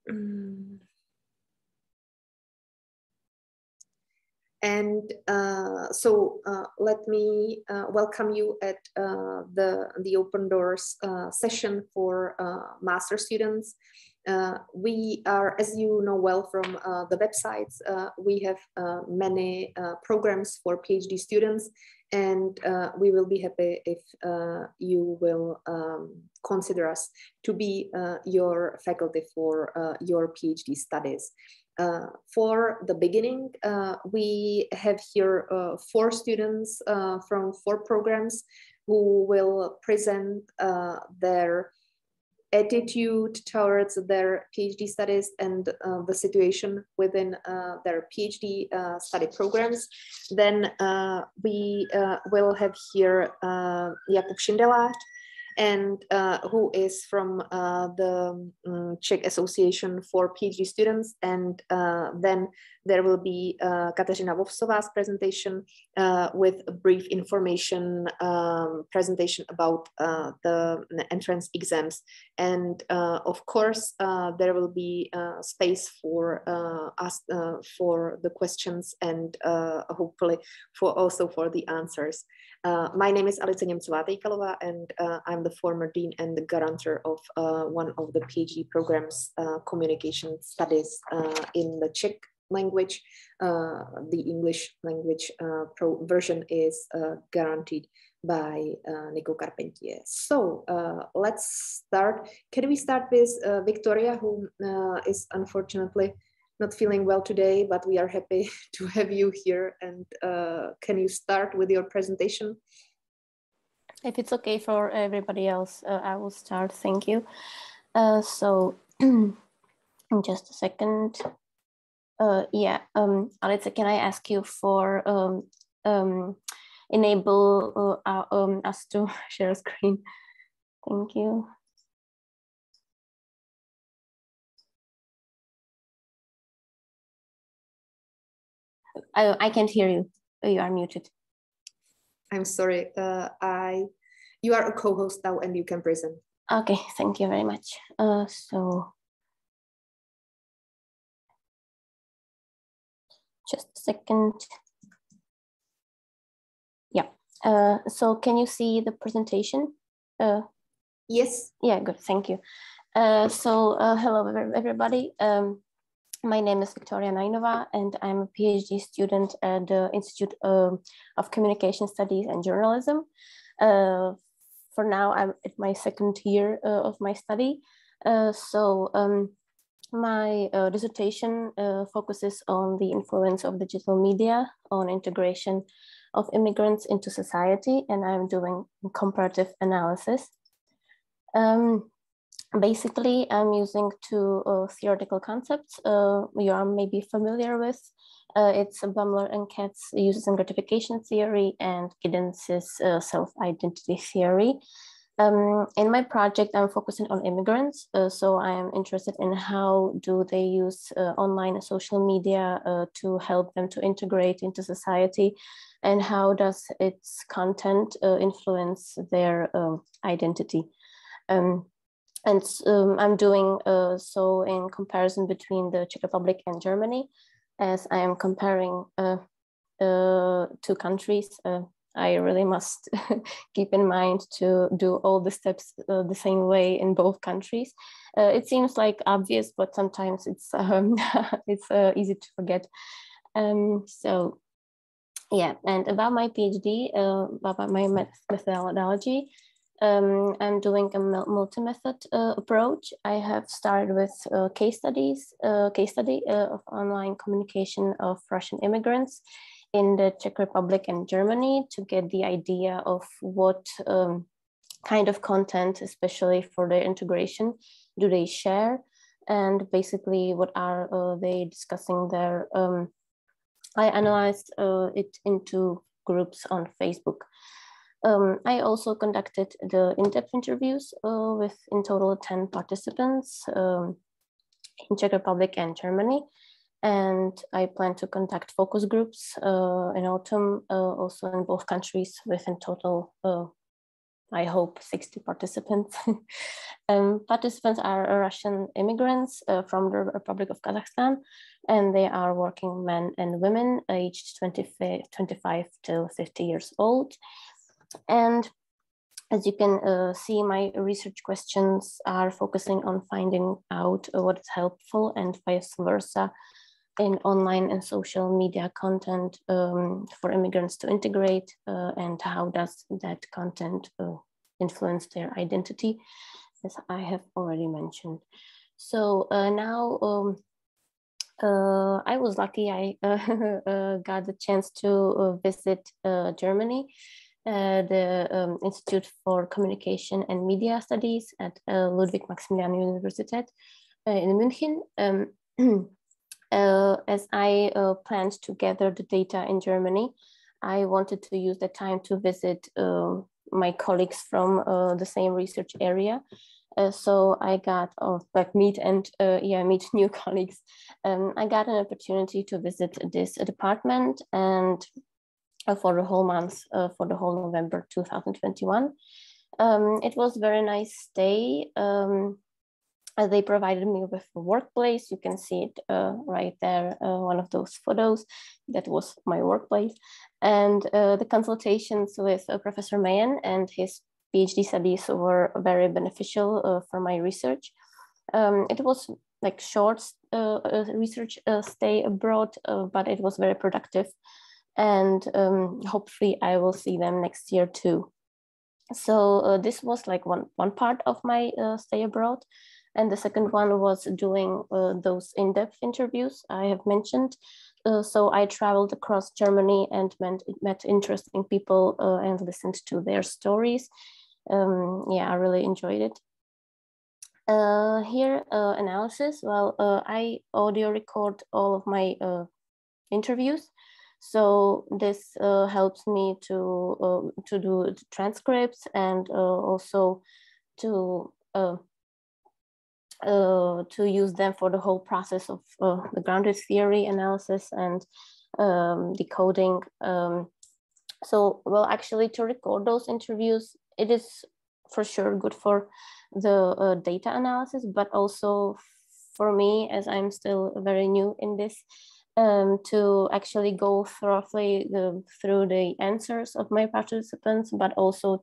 And let me welcome you at the Open Doors session for master students. We are, as you know well from the websites, we have many programs for PhD students, and we will be happy if you will consider us to be your faculty for your PhD studies. For the beginning, we have here 4 students from 4 programs who will present their attitude towards their PhD studies and the situation within their PhD study programs. Then we will have here Jakub Šindelář, and who is from the Czech Association for PhD Students. And then there will be Kateřina Vovsová's presentation with a brief information presentation about the entrance exams. And of course, there will be space for us for the questions and hopefully also for the answers. My name is Alice Němcová-Tejkalová, and I'm the former dean and the guarantor of one of the PhD programs, Communication Studies in the Czech language. The English language version is guaranteed by Nico Carpentier. So let's start. Can we start with Victoria, who is unfortunately not feeling well today, but we are happy to have you here. And can you start with your presentation? If it's okay for everybody else, I will start. Thank you. So just a second. Alice, can I ask you for enable us to share screen? Thank you. I can't hear you. You are muted. I'm sorry. You are a co-host now and you can present. Okay, thank you very much. So just a second. Yeah. So can you see the presentation? Yes. Yeah, good. Thank you. Hello, everybody. My name is Victoria Najnová, and I'm a PhD student at the Institute of Communication Studies and Journalism. For now, I'm at my 2nd year of my study. My dissertation focuses on the influence of digital media on integration of immigrants into society, and I'm doing comparative analysis. Basically, I'm using 2 theoretical concepts you are maybe familiar with. It's Bumler and Katz uses and gratification theory and Giddens's self-identity theory. In my project, I'm focusing on immigrants. So I'm interested in how do they use online and social media to help them to integrate into society, and how does its content influence their identity. I'm doing so in comparison between the Czech Republic and Germany, as I am comparing 2 countries. I really must keep in mind to do all the steps the same way in both countries. It seems like obvious, but sometimes it's easy to forget. So yeah, and about my PhD, about my methodology. I'm doing a multi-method approach. I have started with case study of online communication of Russian immigrants in the Czech Republic and Germany to get the idea of what kind of content, especially for their integration, do they share, and basically what are they discussing there. I analyzed it into groups on Facebook. I also conducted the in-depth interviews with in total 10 participants in Czech Republic and Germany. And I plan to conduct focus groups in autumn, also in both countries with in total I hope 60 participants. Participants are Russian immigrants from the Republic of Kazakhstan, and they are working men and women aged 25 to 50 years old. And as you can see, my research questions are focusing on finding out what is helpful and vice versa in online and social media content for immigrants to integrate, and how does that content influence their identity, as I have already mentioned. So now I was lucky. I got the chance to visit Germany, the Institute for Communication and Media Studies at Ludwig Maximilian Universität in München. As I planned to gather the data in Germany, I wanted to use the time to visit my colleagues from the same research area. So I got meet new colleagues. I got an opportunity to visit this department and for the whole month, for the whole November 2021. It was a very nice stay. They provided me with a workplace. You can see it right there, one of those photos. That was my workplace. And the consultations with Professor Mayen and his PhD studies were very beneficial for my research. It was like short research stay abroad, but it was very productive. And hopefully I will see them next year too. So this was like one part of my stay abroad. And the second one was doing those in-depth interviews I have mentioned. So I traveled across Germany and met interesting people and listened to their stories. Yeah, I really enjoyed it. Here, analysis. Well, I audio record all of my interviews. So this helps me to do transcripts and also to use them for the whole process of the grounded theory analysis and decoding. So, well, actually to record those interviews, it is for sure good for the data analysis, but also for me, as I'm still very new in this, to actually go thoroughly through the answers of my participants, but also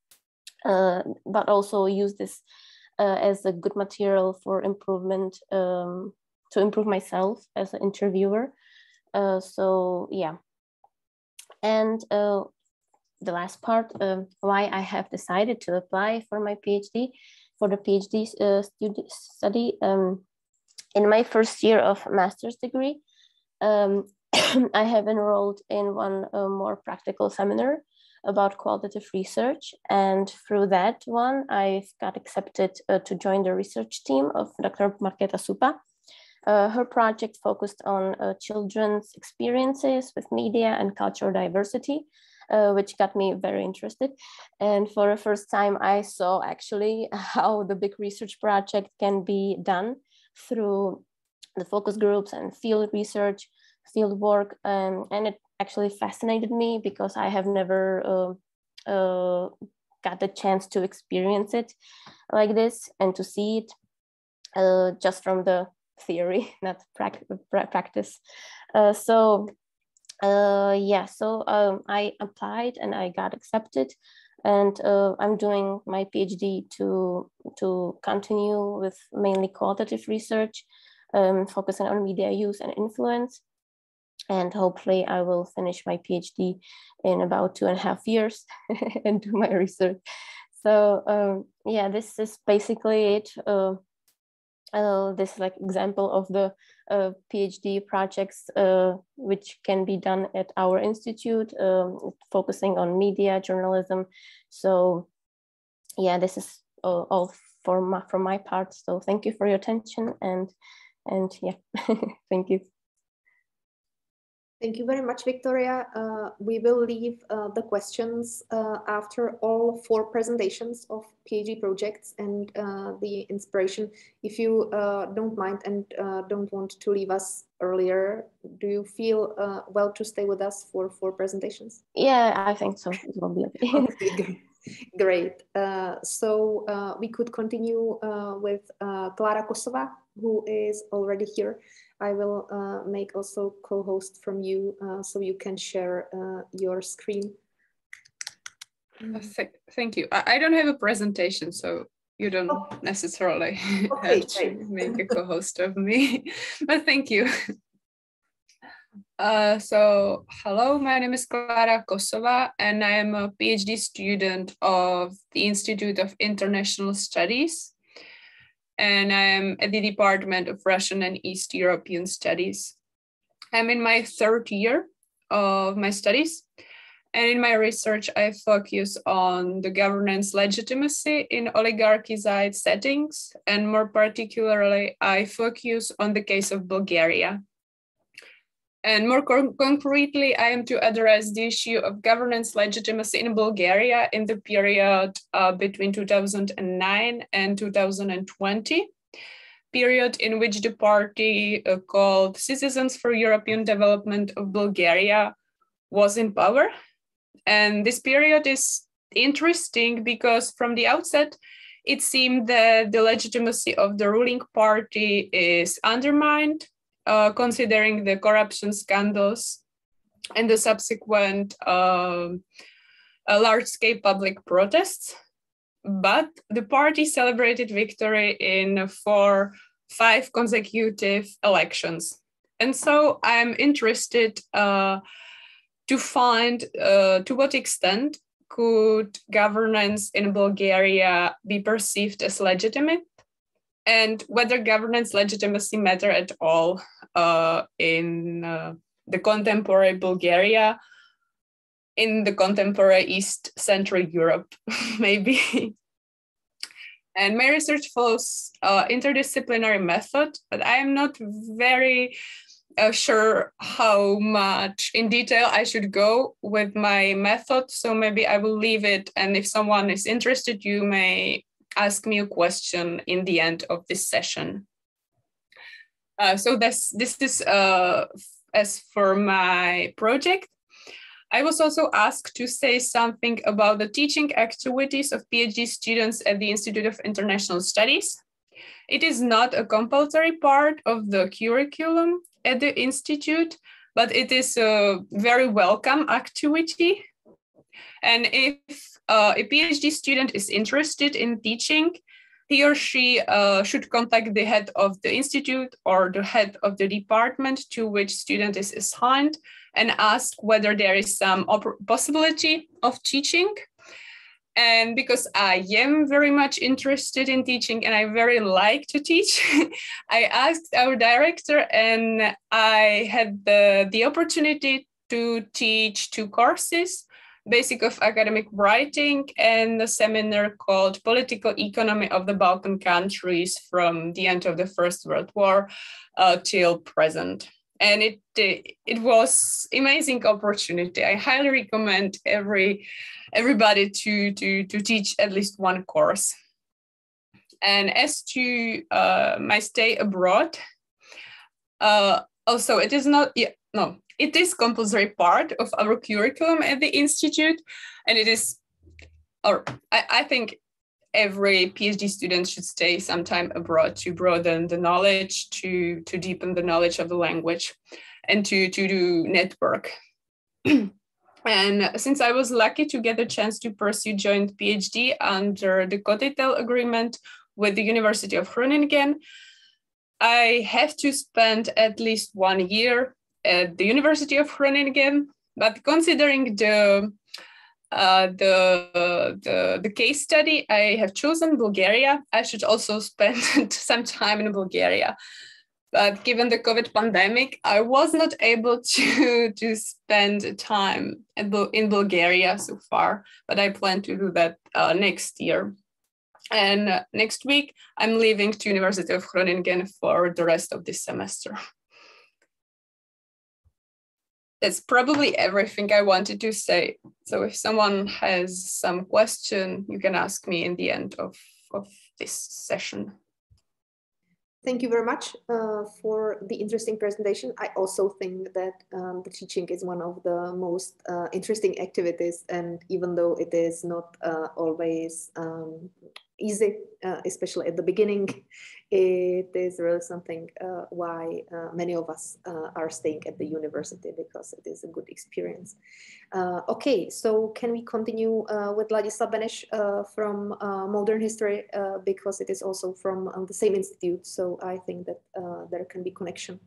use this as a good material for improvement, to improve myself as an interviewer. So yeah. And the last part, why I have decided to apply for my PhD, for the PhD study. In my first year of master's degree, I have enrolled in one more practical seminar about qualitative research. And through that one, I got accepted to join the research team of Dr. Markéta Supa. Her project focused on children's experiences with media and cultural diversity, which got me very interested. And for the first time, I saw actually how the big research project can be done through the focus groups and field research, field work. And it actually fascinated me because I have never got the chance to experience it like this and to see it just from the theory, not practice. So I applied and I got accepted, and I'm doing my PhD to continue with mainly qualitative research, focusing on media use and influence. And hopefully I will finish my PhD in about 2.5 years and do my research. So yeah, this is basically it. This like example of the PhD projects which can be done at our institute, focusing on media journalism. So yeah, this is all from my part. So thank you for your attention, and yeah, thank you. Thank you very much, Victoria. We will leave the questions after all 4 presentations of PhD projects and the inspiration. If you don't mind and don't want to leave us earlier, do you feel well to stay with us for 4 presentations? Yeah, I think so. It will be okay. Okay, good. Great. We could continue with Klára Kosová, who is already here. I will make also co-host from you so you can share your screen. Thank you. I don't have a presentation, so you don't necessarily have to make a co-host of me, but thank you. So hello, my name is Klára Kosová, and I am a PhD student of the Institute of International Studies, and I am at the Department of Russian and East European Studies. I'm in my third year of my studies, and in my research, I focus on the governance legitimacy in oligarchized settings, and more particularly, I focus on the case of Bulgaria. And more concretely, I am to address the issue of governance legitimacy in Bulgaria in the period between 2009 and 2020, period in which the party called Citizens for European Development of Bulgaria was in power. And this period is interesting because from the outset, it seemed that the legitimacy of the ruling party is undermined, considering the corruption scandals and the subsequent large-scale public protests. But the party celebrated victory in 5 consecutive elections. And so I'm interested to find to what extent could governance in Bulgaria be perceived as legitimate, and whether governance legitimacy matter at all in the contemporary Bulgaria, in the contemporary East Central Europe, maybe. And my research follows interdisciplinary method, but I am not very sure how much in detail I should go with my method, so maybe I will leave it, and if someone is interested, you may ask me a question in the end of this session. So this is as for my project. I was also asked to say something about the teaching activities of PhD students at the Institute of International Studies. It is not a compulsory part of the curriculum at the Institute, but it is a very welcome activity. And if a PhD student is interested in teaching, he or she should contact the head of the institute or the head of the department to which student is assigned and ask whether there is some possibility of teaching. And because I am very much interested in teaching and I very like to teach, I asked our director, and I had the opportunity to teach 2 courses, Basic of Academic Writing and a seminar called Political Economy of the Balkan Countries from the end of the First World War till present. And it was amazing opportunity. I highly recommend everybody to teach at least 1 course. And as to my stay abroad, also it is not, it is compulsory part of our curriculum at the Institute, and it is, or I think every PhD student should stay some time abroad to broaden the knowledge, to deepen the knowledge of the language, and to do network. And since I was lucky to get the chance to pursue joint PhD under the Cotitel agreement with the University of Groningen, I have to spend at least 1 year at the University of Groningen. But considering the case study I have chosen, Bulgaria, I should also spend some time in Bulgaria. But given the COVID pandemic, I was not able to spend time in Bulgaria so far, but I plan to do that next year. And next week, I'm leaving to University of Groningen for the rest of this semester. That's probably everything I wanted to say. So if someone has some question, you can ask me in the end of this session. Thank you very much for the interesting presentation. I also think that the teaching is one of the most interesting activities, and even though it is not always easy, especially at the beginning, it is really something why many of us are staying at the university, because it is a good experience. Okay, so can we continue with Ladislav Beneš from Modern History, because it is also from the same institute, so I think that there can be connection.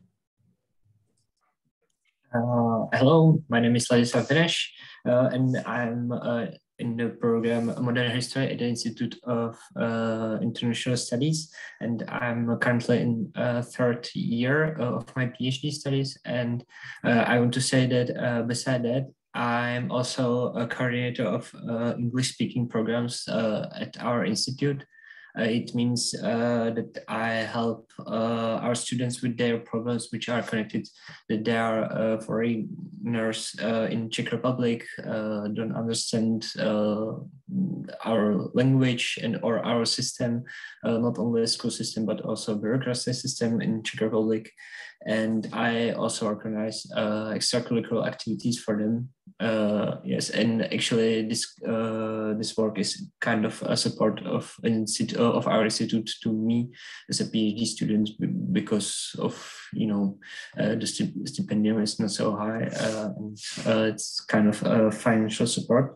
Hello, my name is Ladislav Beneš, and I'm in the program Modern History at the Institute of International Studies, and I'm currently in third year of my PhD studies. And I want to say that beside that, I'm also a coordinator of English-speaking programs at our institute. It means that I help our students with their problems which are connected, that they are foreigners in Czech Republic, don't understand our language and or our system, not only the school system, but also bureaucracy system in Czech Republic. And I also organize extracurricular activities for them. Yes, and actually this work is kind of a support of our institute to me as a PhD student, because of, you know, the stipendium is not so high, and it's kind of a financial support.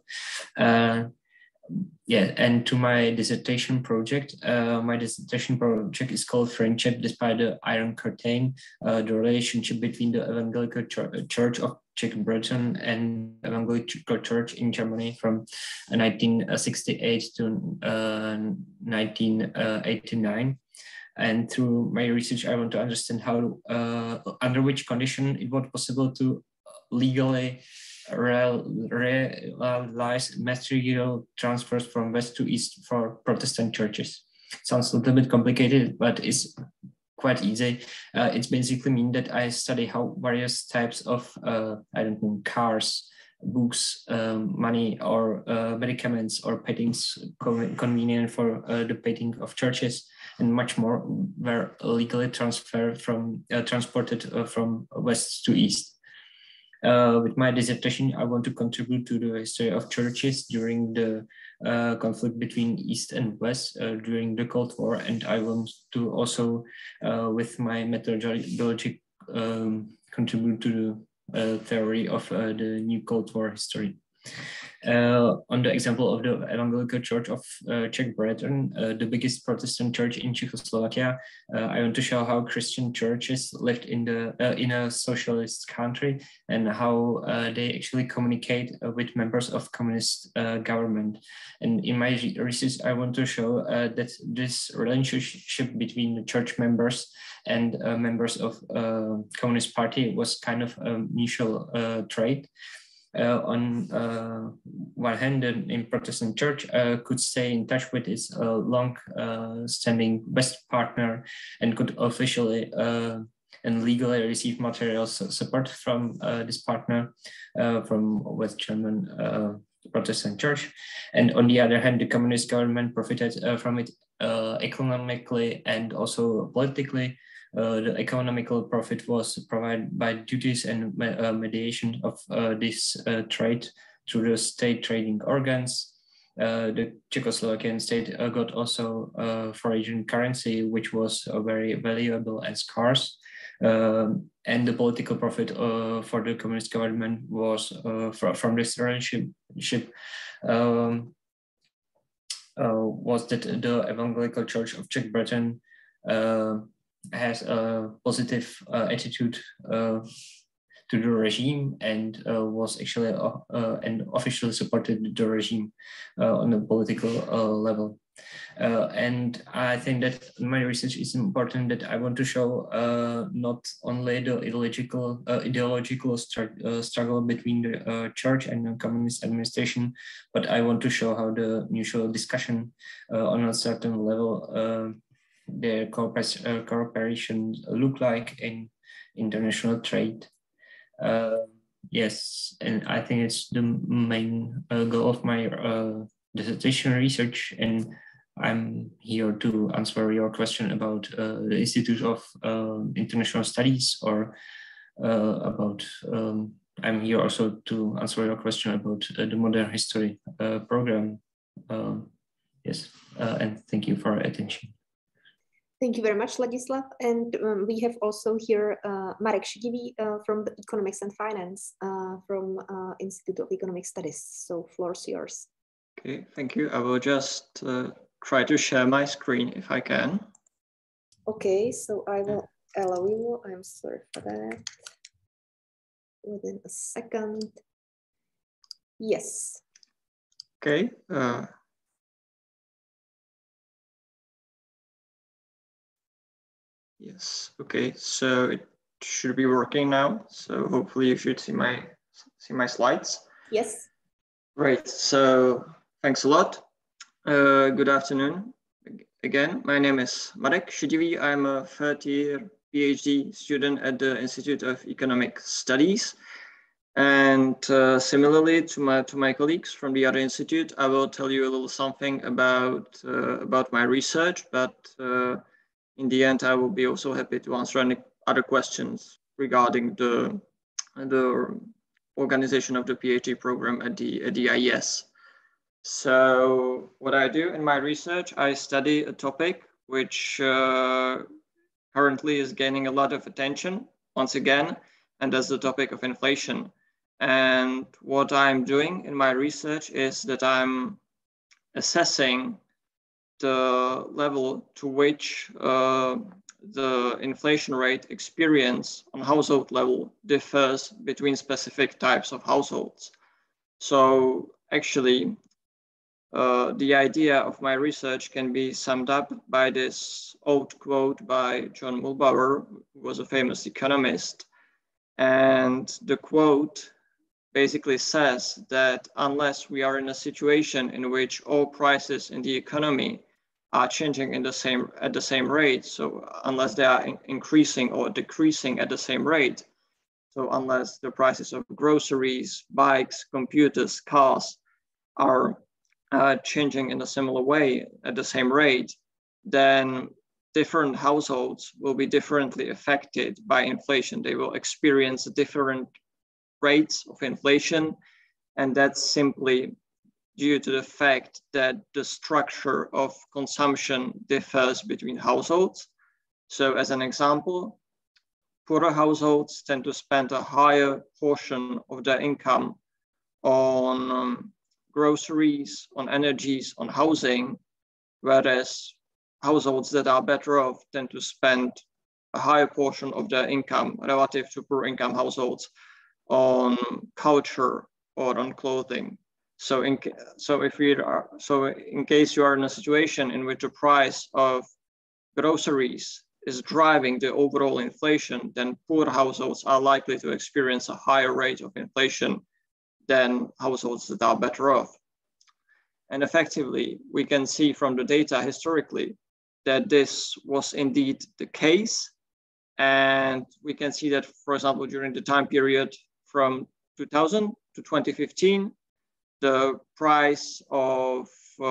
Yeah, and to my dissertation project, is called Friendship Despite the Iron Curtain, the relationship between the Evangelical Church of Czech Britain and Evangelical Church in Germany from 1968 to 1989. And through my research, I want to understand how, under which condition it was possible to legally realize material transfers from west to east for Protestant churches. Sounds a little bit complicated, but it's quite easy. It basically means that I study how various types of, I don't know, cars, books, money, or medicaments or paintings convenient for the painting of churches and much more were legally transported from west to east. With my dissertation, I want to contribute to the history of churches during the conflict between East and West during the Cold War, and I want to also, with my methodology, contribute to the theory of the new Cold War history. On the example of the Evangelical Church of Czech Britain, the biggest Protestant church in Czechoslovakia, I want to show how Christian churches lived in a socialist country and how they actually communicate with members of communist government. And in my research, I want to show that this relationship between the church members and members of Communist Party was kind of a mutual trait. On one hand, in Protestant Church could stay in touch with its long-standing West partner and could officially and legally receive material support from this partner from West German Protestant Church. And on the other hand, the communist government profited from it economically and also politically. The economical profit was provided by duties and mediation of this trade through the state trading organs. The Czechoslovakian state got also foreign currency, which was very valuable and scarce. And the political profit for the communist government was from this relationship was that the Evangelical Church of Czech Britain has a positive attitude to the regime and was actually and officially supported the regime on a political level. And I think that my research is important, that I want to show not only the ideological struggle between the church and the communist administration, but I want to show how the mutual discussion on a certain level their cooperation look like in international trade. Yes, and I think it's the main goal of my dissertation research. And I'm here to answer your question about the Institute of International Studies, or about, I'm here also to answer your question about the modern history program. Yes, and thank you for your attention. Thank you very much, Ladislav. And we have also here Marek Shidivý from the Economics and Finance from Institute of Economic Studies. So floor's yours. Okay, thank you. I will just try to share my screen if I can. Okay, so I will allow you. I'm sorry for that. Within a second. Yes. Okay. Yes. Okay. So it should be working now. So hopefully you should see my slides. Yes. Great. So thanks a lot. Good afternoon. Again, my name is Marek Shidivý. I'm a third-year PhD student at the Institute of Economic Studies. And similarly to my colleagues from the other institute, I will tell you a little something about my research, but in the end, I will be also happy to answer any other questions regarding the organization of the PhD program at the IES. So what I do in my research, I study a topic which currently is gaining a lot of attention once again, and that's the topic of inflation. And what I'm doing in my research is that I'm assessing the level to which the inflation rate experience on household level differs between specific types of households. So actually, the idea of my research can be summed up by this old quote by John Muhlbauer, who was a famous economist. And the quote basically says that unless we are in a situation in which all prices in the economy are changing at the same rate, so unless they are increasing or decreasing at the same rate, so unless the prices of groceries, bikes, computers, cars are changing in a similar way at the same rate, then different households will be differently affected by inflation. They will experience different rates of inflation, and that's simply due to the fact that the structure of consumption differs between households. So as an example, poorer households tend to spend a higher portion of their income on groceries, on energies, on housing, whereas households that are better off tend to spend a higher portion of their income relative to poor income households on culture or on clothing. So in case you are in a situation in which the price of groceries is driving the overall inflation, then poor households are likely to experience a higher rate of inflation than households that are better off. And effectively, we can see from the data historically that this was indeed the case. And we can see that, for example, during the time period from 2000 to 2015, the price of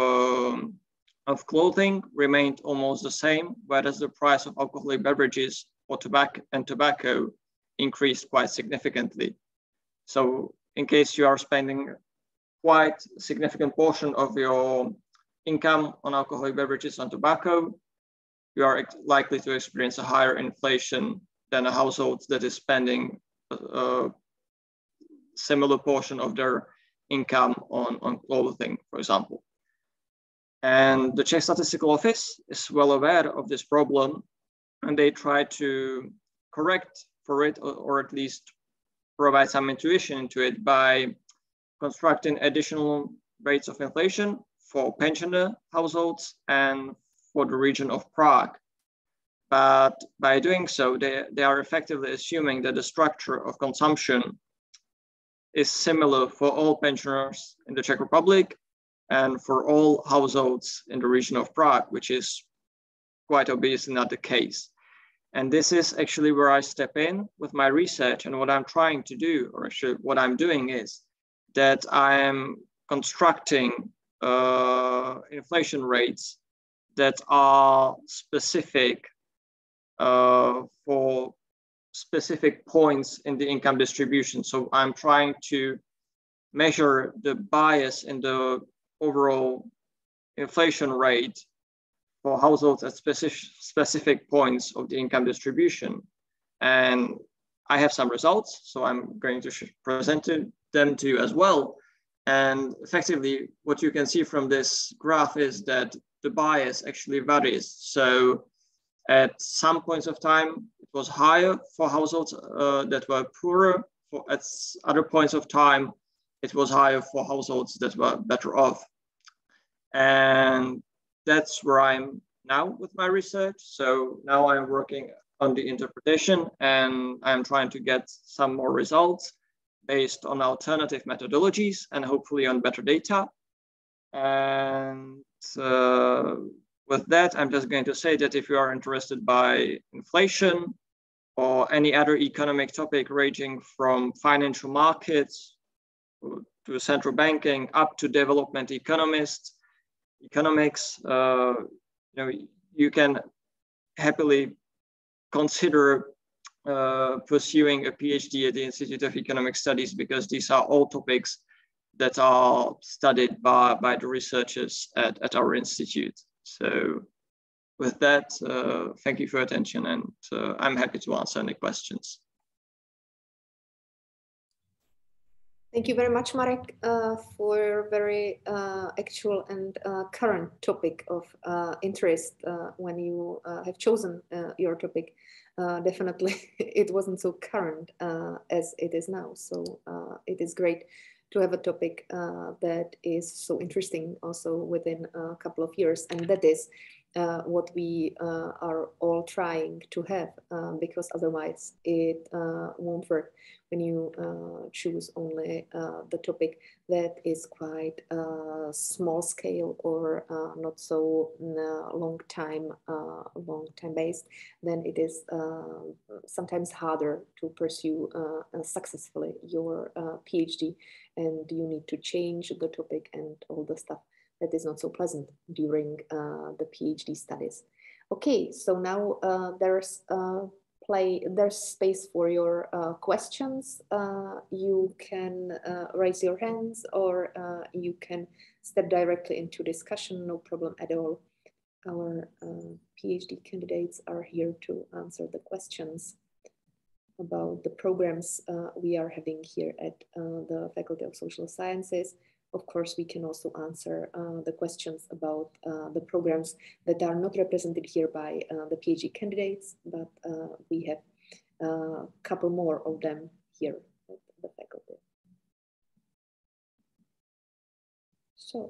clothing remained almost the same, whereas the price of alcoholic beverages or tobacco increased quite significantly. So in case you are spending quite a significant portion of your income on alcoholic beverages and tobacco, you are likely to experience a higher inflation than a household that is spending a similar portion of their income on clothing, for example. And the Czech Statistical Office is well aware of this problem, and they try to correct for it, or at least provide some intuition into it by constructing additional rates of inflation for pensioner households and for the region of Prague. But by doing so, they are effectively assuming that the structure of consumption is similar for all pensioners in the Czech Republic and for all households in the region of Prague, which is quite obviously not the case. And this is actually where I step in with my research. And what I'm trying to do, or actually what I'm doing, is that I am constructing inflation rates that are specific for specific points in the income distribution. So I'm trying to measure the bias in the overall inflation rate for households at specific points of the income distribution. And I have some results, so I'm going to present them to you as well. And effectively, what you can see from this graph is that the bias actually varies. So at some points of time, it was higher for households that were poorer. At other points of time, it was higher for households that were better off. And that's where I'm now with my research. So now I'm working on the interpretation, and I'm trying to get some more results based on alternative methodologies and hopefully on better data. And with that, I'm just going to say that if you are interested by inflation or any other economic topic ranging from financial markets to central banking up to development economics, you can happily consider pursuing a PhD at the Institute of Economic Studies, because these are all topics that are studied by the researchers at our institute. So with that, thank you for your attention, and I'm happy to answer any questions. Thank you very much, Marek, for a very actual and current topic of interest when you have chosen your topic. Definitely, it wasn't so current as it is now. So it is great to have a topic that is so interesting also within a couple of years. And that is what we are all trying to have, because otherwise it won't work when you choose only the topic that is quite small scale or not so long time based. Then it is sometimes harder to pursue successfully your PhD, and you need to change the topic and all the stuff that is not so pleasant during the PhD studies. Okay, so now there's space for your questions. You can raise your hands, or you can step directly into discussion, no problem at all. Our PhD candidates are here to answer the questions about the programs we are having here at the Faculty of Social Sciences. Of course, we can also answer the questions about the programs that are not represented here by the PhD candidates, but we have a couple more of them here at the faculty. So,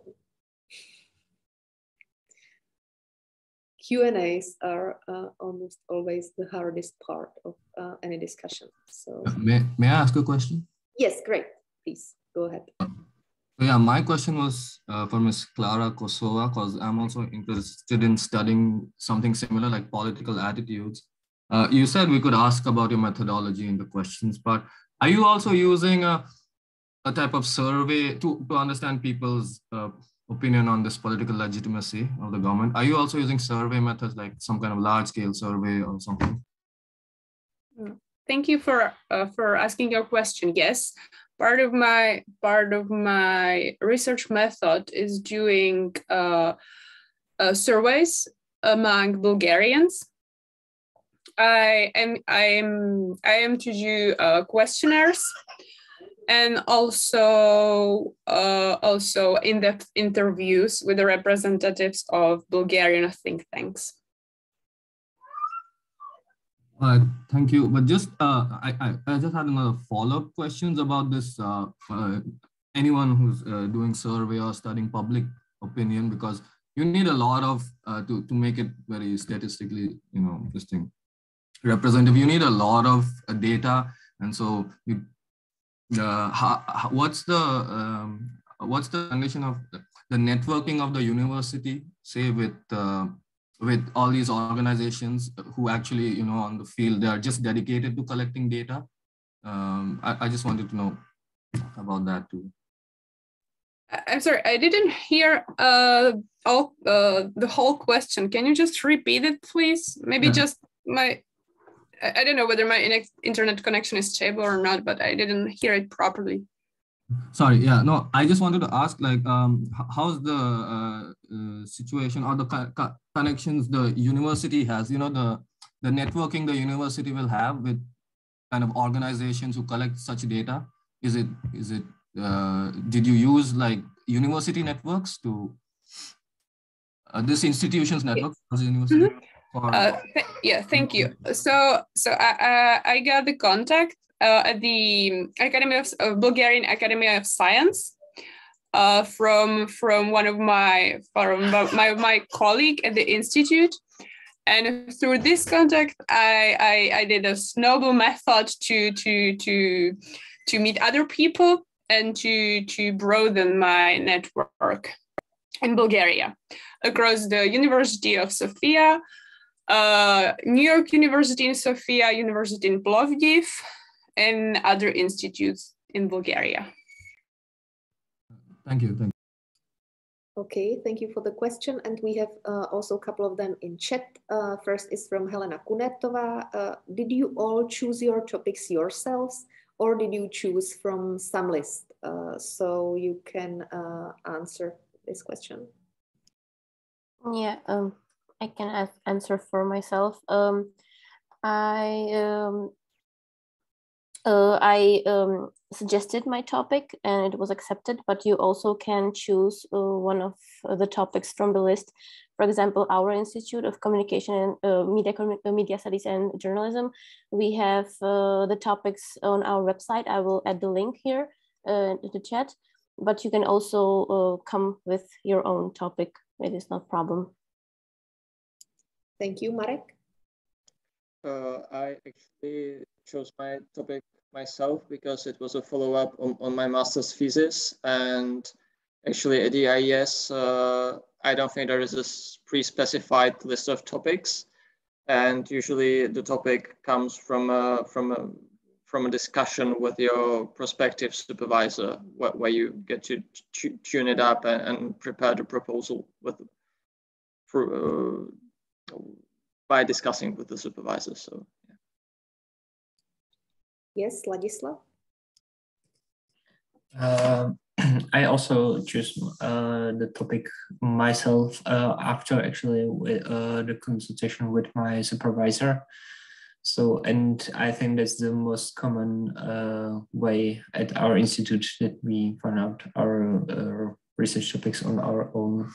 Q&As are almost always the hardest part of any discussion. So, may I ask a question? Yes, great. Please go ahead. Yeah, my question was for Ms. Clara Kosova, because I'm also interested in studying something similar like political attitudes. You said we could ask about your methodology in the questions, but are you also using a type of survey to understand people's opinion on this political legitimacy of the government? Are you also using survey methods, like some kind of large scale survey or something? Thank you for asking your question. Yes, part of my research method is doing surveys among Bulgarians. I am to do questionnaires, and also in-depth interviews with the representatives of Bulgarian think tanks. Thank you. But just I just had another follow-up questions about this. Anyone who's doing survey or studying public opinion, because you need a lot of to make it very statistically, this thing representative. You need a lot of data, and so you. What's the condition of the networking of the university, say with all these organizations who actually, on the field, they are just dedicated to collecting data? I just wanted to know about that too. I'm sorry, I didn't hear the whole question. Can you just repeat it, please? Maybe just I don't know whether my internet connection is stable or not, but I didn't hear it properly. Sorry, yeah, no, I just wanted to ask, like, how's the situation or the connections the university has, you know, the networking the university will have with kind of organizations who collect such data? Did you use like university networks to this institution's network as a university? Yeah, thank you. So I got the contact at the Bulgarian Academy of Science from one of my colleague at the institute, and through this contact, I did a snowball method to meet other people and to broaden my network in Bulgaria across the University of Sofia, New York University in Sofia, University in Plovdiv, and other institutes in Bulgaria. Thank you. Okay, thank you for the question. And we have also a couple of them in chat. First is from Helena Kunetova. Did you all choose your topics yourselves, or did you choose from some list? So you can answer this question. Yeah, I can answer for myself. I suggested my topic and it was accepted, but you also can choose one of the topics from the list. For example, our Institute of Communication and Media Studies and Journalism, we have the topics on our website. I will add the link here in the chat, but you can also come with your own topic. It is not a problem. Thank you, Marek. I actually chose my topic myself because it was a follow-up on my master's thesis, and actually at the IES, I don't think there is a pre-specified list of topics, and usually the topic comes from a discussion with your prospective supervisor, where you get to tune it up and prepare the proposal by discussing with the supervisor. So yeah. Yes, Ladislav. I also choose the topic myself after actually the consultation with my supervisor. So, and I think that's the most common way at our institute that we find out our research topics on our own.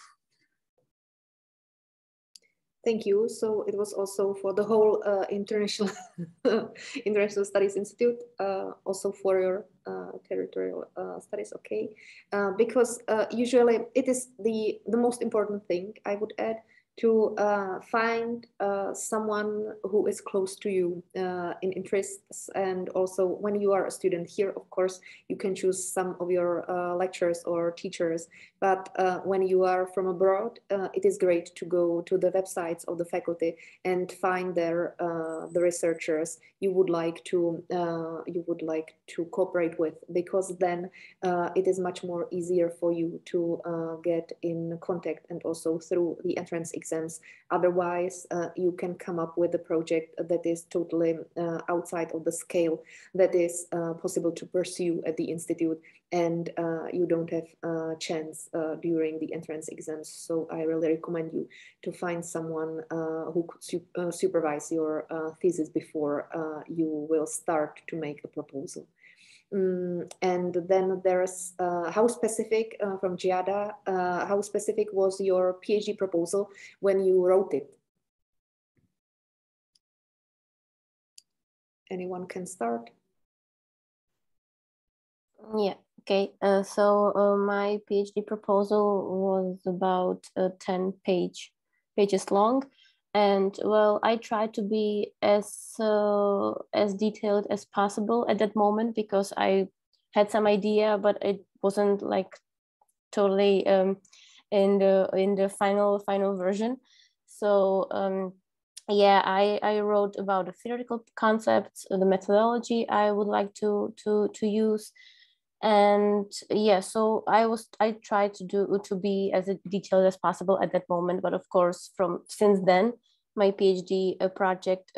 Thank you. So it was also for the whole International Studies Institute, also for your territorial studies, okay? Because usually it is the most important thing, I would add, to find someone who is close to you in interests. And also when you are a student here, of course, you can choose some of your lecturers or teachers. But when you are from abroad, it is great to go to the websites of the faculty and find there the researchers you would like to cooperate with, because then it is much more easier for you to get in contact, and also through the entrance exams. Otherwise, you can come up with a project that is totally outside of the scale that is possible to pursue at the institute, and you don't have a chance during the entrance exams. So I really recommend you to find someone who could supervise your thesis before you will start to make a proposal. And then there's how specific, from Giada, how specific was your PhD proposal when you wrote it? Anyone can start? Yeah, okay. So my PhD proposal was about 10 pages long. And well, I tried to be as detailed as possible at that moment, because I had some idea, but it wasn't like totally in the final version. So yeah, I wrote about the theoretical concepts, the methodology I would like to use, And yeah, so I tried to be as detailed as possible at that moment, but of course since then my PhD project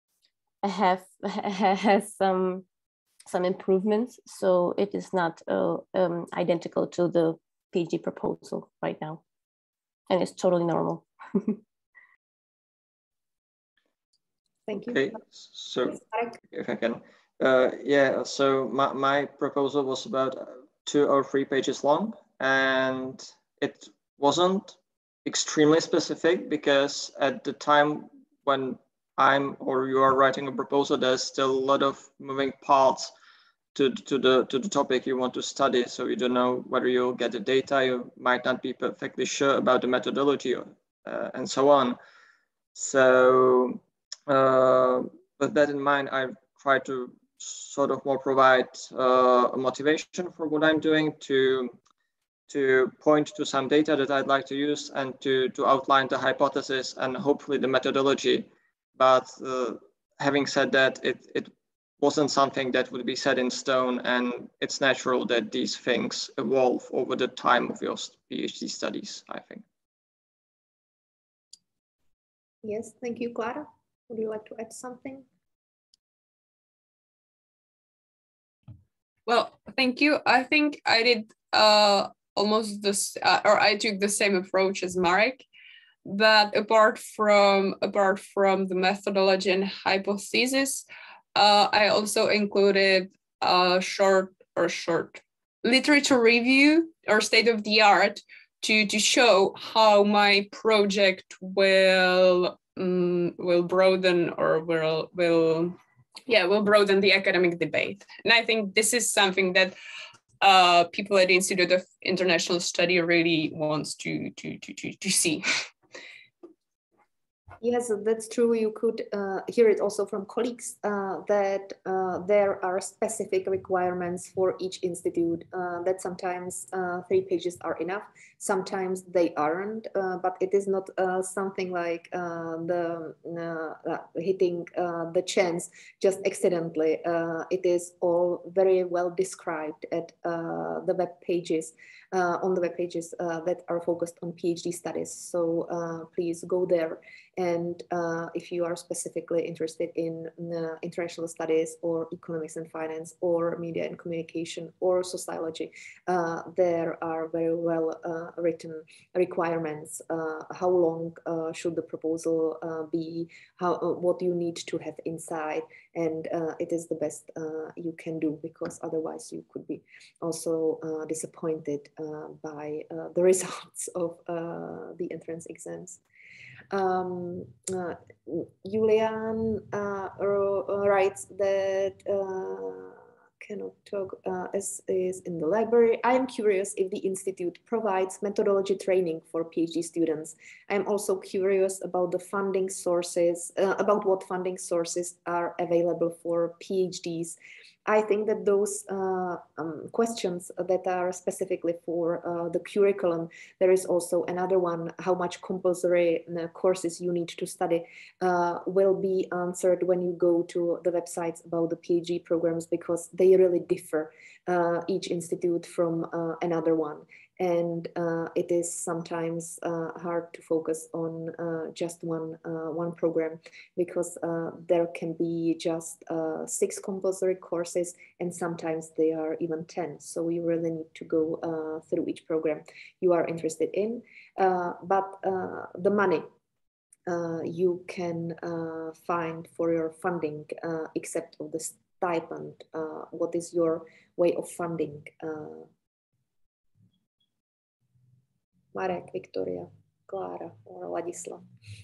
has some improvements, so it is not identical to the PhD proposal right now, and it's totally normal. Thank you. Okay, so if I can, yeah, so my proposal was about 2 or 3 pages long, and it wasn't extremely specific because at the time when you are writing a proposal, there's still a lot of moving parts to the topic you want to study. So you don't know whether you'll get the data, you might not be perfectly sure about the methodology, and so on. So with that in mind, I try to sort of more provide a motivation for what I'm doing, to point to some data that I'd like to use, and to outline the hypothesis and hopefully the methodology. But having said that, it wasn't something that would be set in stone, and it's natural that these things evolve over the time of your PhD studies, I think. Yes, thank you, Clara. Would you like to add something? Well, thank you. I think I did almost this, or I took the same approach as Marek. But apart from the methodology and hypothesis, I also included a short literature review or state of the art to show how my project will broaden or will broaden the academic debate. And I think this is something that people at the Institute of International Study really wants to see. Yes, that's true. You could hear it also from colleagues that there are specific requirements for each institute, that sometimes 3 pages are enough, sometimes they aren't, but it is not something like hitting the chance just accidentally. It is all very well described at the web pages, on the web pages that are focused on PhD studies. So please go there. And if you are specifically interested in international studies or economics and finance or media and communication or sociology, there are very well written requirements. How long should the proposal be? What you need to have inside, and it is the best you can do, because otherwise you could be also disappointed by the results of the entrance exams. Julian writes that cannot talk as is in the library. I am curious if the Institute provides methodology training for PhD students. I am also curious about the funding sources, about what funding sources are available for PhDs. I think that those questions that are specifically for the curriculum, there is also another one, how much compulsory courses you need to study, will be answered when you go to the websites about the PhD programs, because they really differ, each institute from another one. And it is sometimes hard to focus on just one program, because there can be just 6 compulsory courses, and sometimes they are even 10. So you really need to go through each program you are interested in. But the money you can find for your funding, except of the stipend, what is your way of funding? Marek, Victoria, Clara, or Ladislav?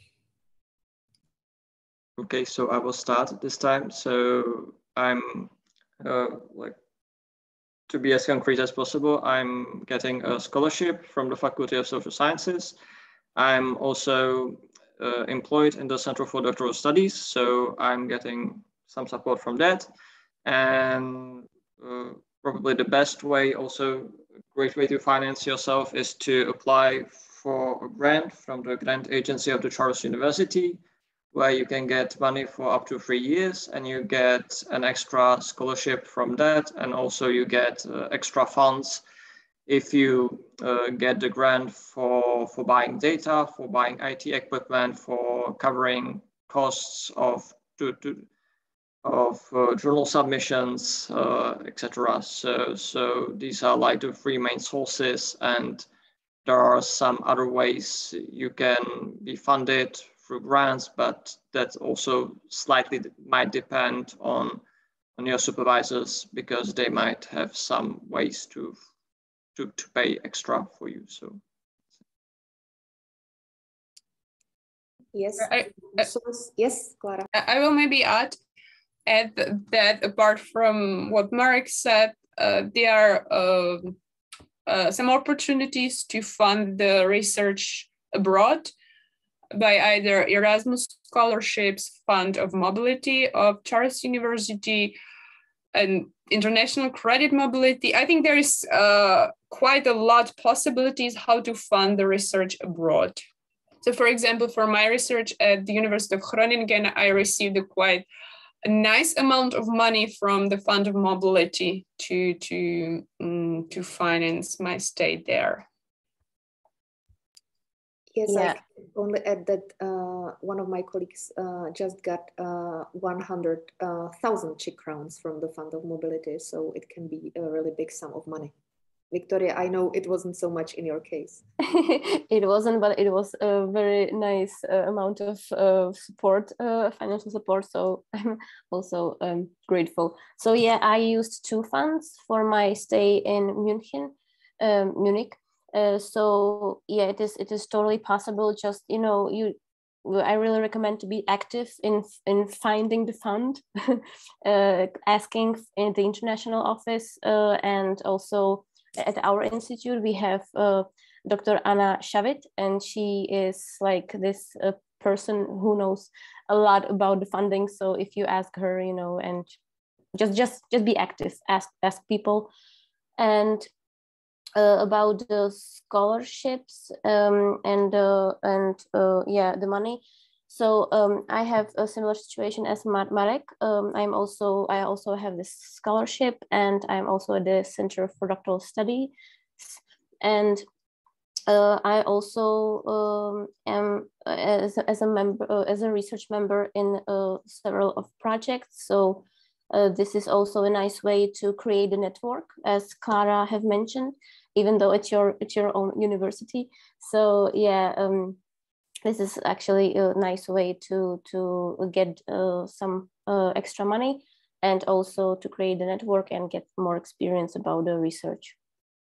Okay, so I will start this time. So I'm like, to be as concrete as possible, I'm getting a scholarship from the Faculty of Social Sciences. I'm also employed in the Center for Doctoral Studies, so I'm getting some support from that. And probably the best way, also a great way to finance yourself, is to apply for a grant from the grant agency of the Charles University. where you can get money for up to 3 years, and you get an extra scholarship from that, and also you get extra funds if you get the grant for buying data, for buying IT equipment, for covering costs of journal submissions, etc. So these are like the three main sources, and there are some other ways you can be funded through grants, but that also slightly might depend on your supervisors, because they might have some ways to pay extra for you. So yes, yes, Clara. I will maybe add that apart from what Marek said, there are some opportunities to fund the research abroad by either Erasmus scholarships, Fund of Mobility of Charles University, and international credit mobility. I think there is quite a lot possibilities how to fund the research abroad. So for example, for my research at the University of Groningen, I received quite a nice amount of money from the Fund of Mobility to finance my stay there. Yes, yeah. I can only add that one of my colleagues just got 100,000 Czech crowns from the Fund of Mobility, so it can be a really big sum of money. Victoria, I know it wasn't so much in your case. It wasn't, but it was a very nice amount of support, financial support. So I'm also grateful. So yeah, I used two funds for my stay in Munich. So yeah, it is totally possible. Just, you know, I really recommend to be active in finding the fund, asking in the international office, and also at our institute we have Dr. Anna Shavit, and she is like this person who knows a lot about the funding. So if you ask her, you know, and just be active, ask people. And about the scholarships and the money. So I have a similar situation as Marek. I also have this scholarship, and I'm also at the Center for Doctoral Studies, and I also am as a member, as a research member in several of projects. So this is also a nice way to create a network, as Clara have mentioned, even though it's your own university. So yeah, this is actually a nice way to get some extra money, and also to create a network and get more experience about the research.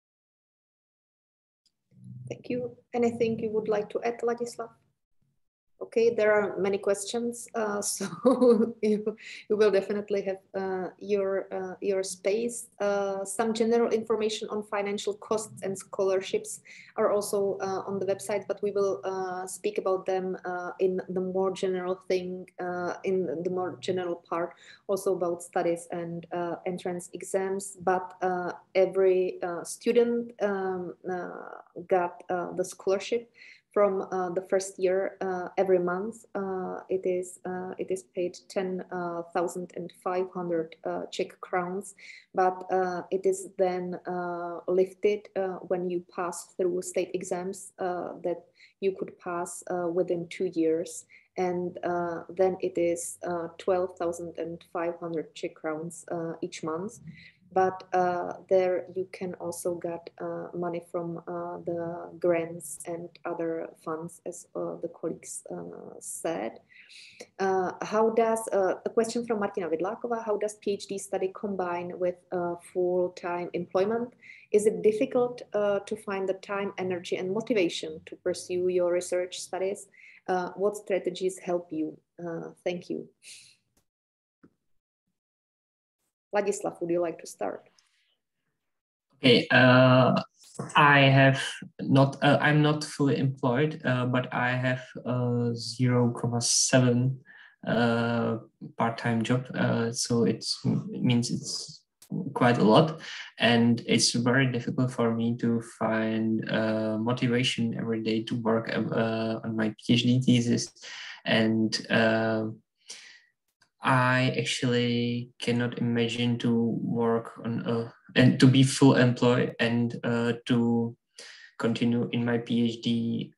Thank you. Anything you would like to add, Ladislav? Okay, there are many questions, so you will definitely have your space. Some general information on financial costs and scholarships are also on the website, but we will speak about them in the more general thing, in the more general part, also about studies and entrance exams. But every student got the scholarship from the first year. Every month. It is paid 10,500 Czech crowns, but it is then lifted when you pass through state exams that you could pass within 2 years, and then it is 12,500 Czech crowns each month. But there you can also get money from the grants and other funds, as the colleagues said. How does, a question from Martina Vidláková, how does PhD study combine with full-time employment? Is it difficult to find the time, energy, and motivation to pursue your research studies? What strategies help you? Thank you. Ladislav, would you like to start? Okay, I'm not fully employed, but I have 0.7 part-time job. So it means it's quite a lot, and it's very difficult for me to find motivation every day to work on my PhD thesis. And I actually cannot imagine to work on and to be full employed and to continue in my PhD.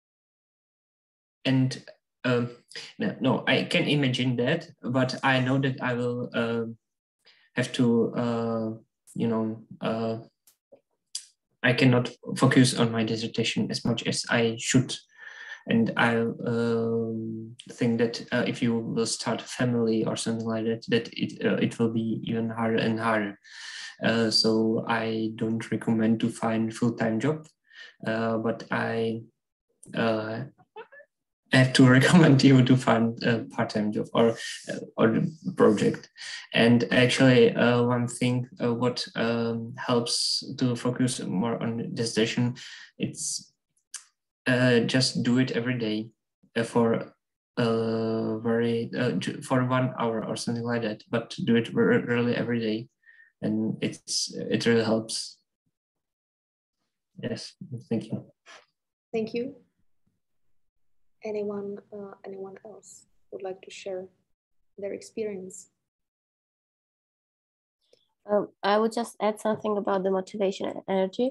And no, I can imagine that, but I know that I will have to, I cannot focus on my dissertation as much as I should. And I think that if you will start a family or something like that, that it will be even harder and harder. So I don't recommend to find full-time job, but I have to recommend you to find a part-time job or project. And actually, one thing what helps to focus more on dissertation, it's just do it every day for for 1 hour or something like that, but do it really every day, and it really helps. Yes, thank you. Thank you. Anyone else would like to share their experience? I would just add something about the motivation and energy.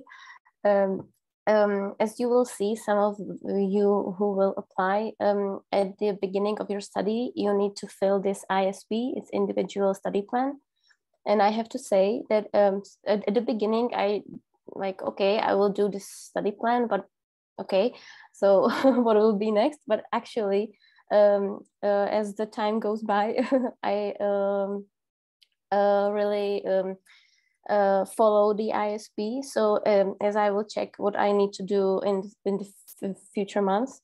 As you will see, some of you who will apply at the beginning of your study, you need to fill this ISP, it's individual study plan. And I have to say that at the beginning, I like, okay, I will do this study plan, but okay, so what will be next? But actually, as the time goes by, I really follow the ISP. So as I will check what I need to do in the future months,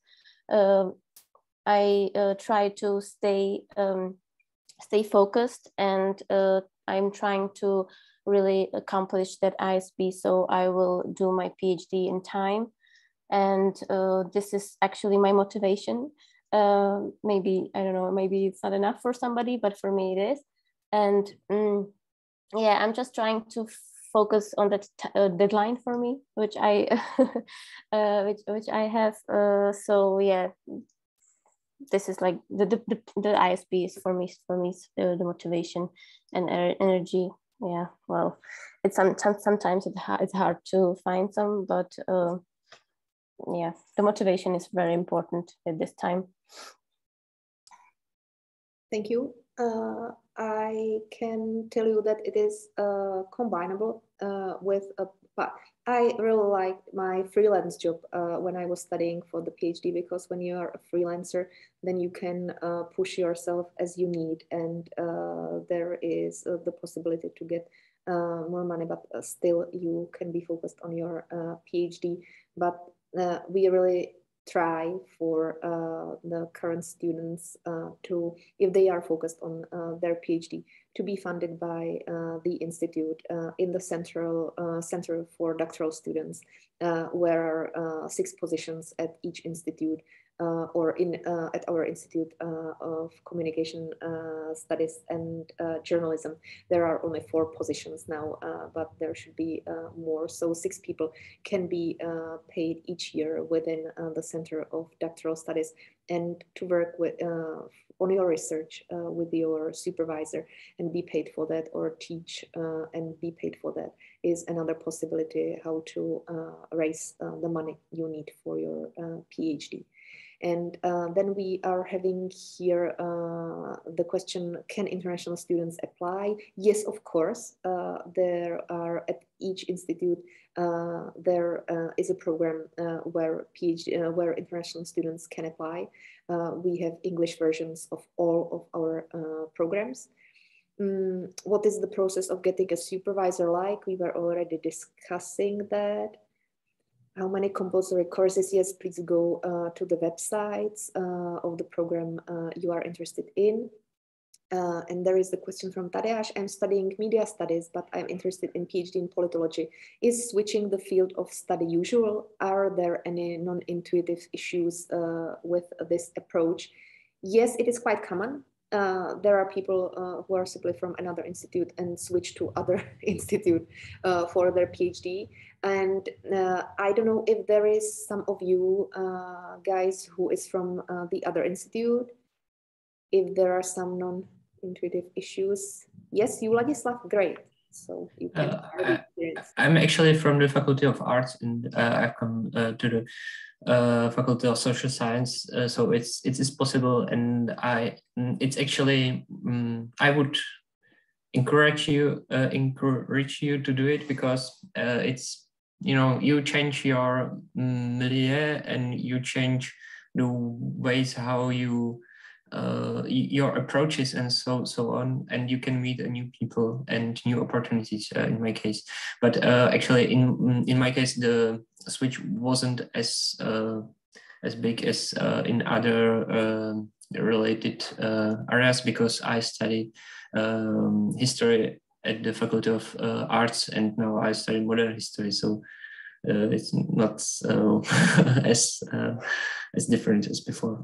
I try to stay focused, and I'm trying to really accomplish that ISP. So I will do my PhD in time, and this is actually my motivation. Maybe, I don't know, maybe it's not enough for somebody, but for me it is. And yeah, I'm just trying to focus on that deadline for me, which I which I have. So yeah, this is like the ISP is for me the motivation and energy. Yeah, well, it's sometimes it's hard to find some, but yeah, the motivation is very important at this time. Thank you. I can tell you that it is combinable with a, but I really liked my freelance job when I was studying for the PhD, because when you are a freelancer, then you can push yourself as you need, and there is the possibility to get more money, but still you can be focused on your PhD. But we really try for the current students to, if they are focused on their PhD, to be funded by the institute in the center for doctoral students, where are 6 positions at each institute, or in at our Institute of Communication Studies and Journalism. There are only 4 positions now, but there should be more. So 6 people can be paid each year within the Center of Doctoral Studies, and to work with on your research with your supervisor and be paid for that, or teach and be paid for that, is another possibility how to raise the money you need for your PhD. And then we are having here the question, can international students apply? Yes, of course. There are at each institute, there is a program where where international students can apply. We have English versions of all of our programs. What is the process of getting a supervisor like? We were already discussing that. How many compulsory courses? Yes, please go to the websites of the program you are interested in. And there is the question from Tadeusz. I'm studying media studies, but I'm interested in PhD in politology. Is switching the field of study usual? Are there any non-intuitive issues with this approach? Yes, it is quite common. there are people who are simply from another institute and switch to other institute for their PhD. And I don't know if there is some of you guys who is from the other institute, if there are some non-intuitive issues. Yes, you, Ladislav, great. So you can I'm actually from the Faculty of Arts, and I've come to the Faculty of Social Science. So it is possible, and it's actually I would encourage you to do it, because it's, you know, you change your milieu and you change the ways how you your approaches and so on, and you can meet new people and new opportunities in my case. But actually in my case the switch wasn't as big as in other related areas, because I studied history at the Faculty of Arts, and now I study modern history, so it's not as different as before.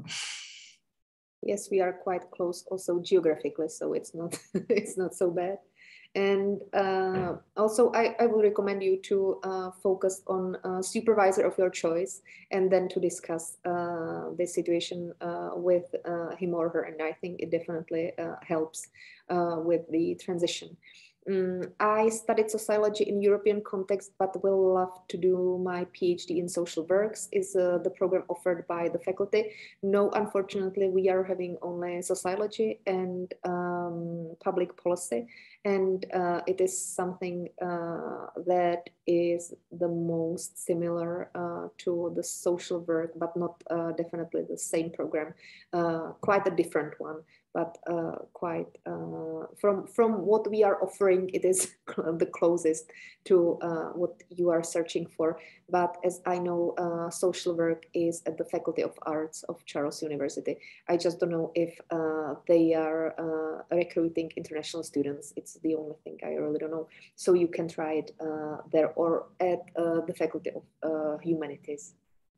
Yes, we are quite close also geographically, so it's not it's not so bad. And also I would recommend you to focus on a supervisor of your choice, and then to discuss the situation with him or her. And I think it definitely helps with the transition. I studied sociology in European context, but will love to do my PhD in social works. Is the program offered by the faculty? No, unfortunately, we are having only sociology and public policy. And it is something that is the most similar to the social work, but not definitely the same program, quite a different one. But quite from what we are offering, it is the closest to what you are searching for. But as I know, social work is at the Faculty of Arts of Charles University. I just don't know if they are recruiting international students. It's the only thing I really don't know. So you can try it there or at the Faculty of Humanities.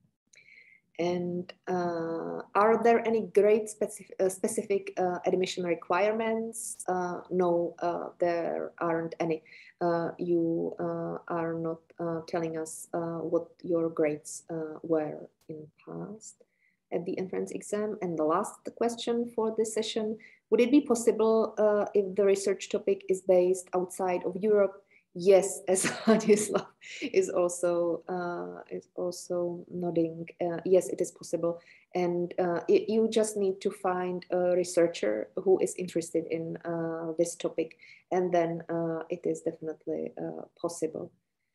And are there any grade specific admission requirements? No, there aren't any. You are not telling us what your grades were in past at the entrance exam. And the last question for this session, would it be possible if the research topic is based outside of Europe? Yes, as Ladislav is also nodding. Yes, it is possible, and you just need to find a researcher who is interested in this topic, and then it is definitely possible.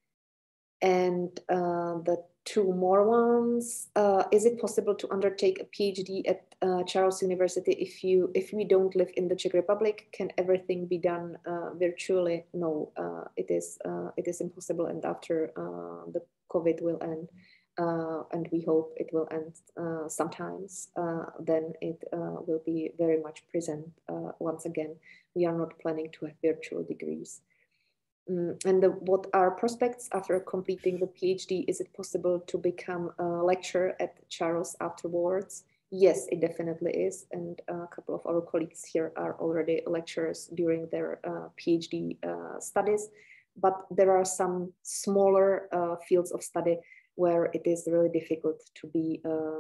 And the two more ones, is it possible to undertake a PhD at Charles University if we don't live in the Czech Republic? Can everything be done virtually? No, it is impossible, and after the COVID will end, and we hope it will end sometimes, then it will be very much present once again. We are not planning to have virtual degrees. And what are prospects after completing the PhD? Is it possible to become a lecturer at Charles afterwards? Yes, it definitely is. And a couple of our colleagues here are already lecturers during their PhD studies. But there are some smaller fields of study where it is really difficult to be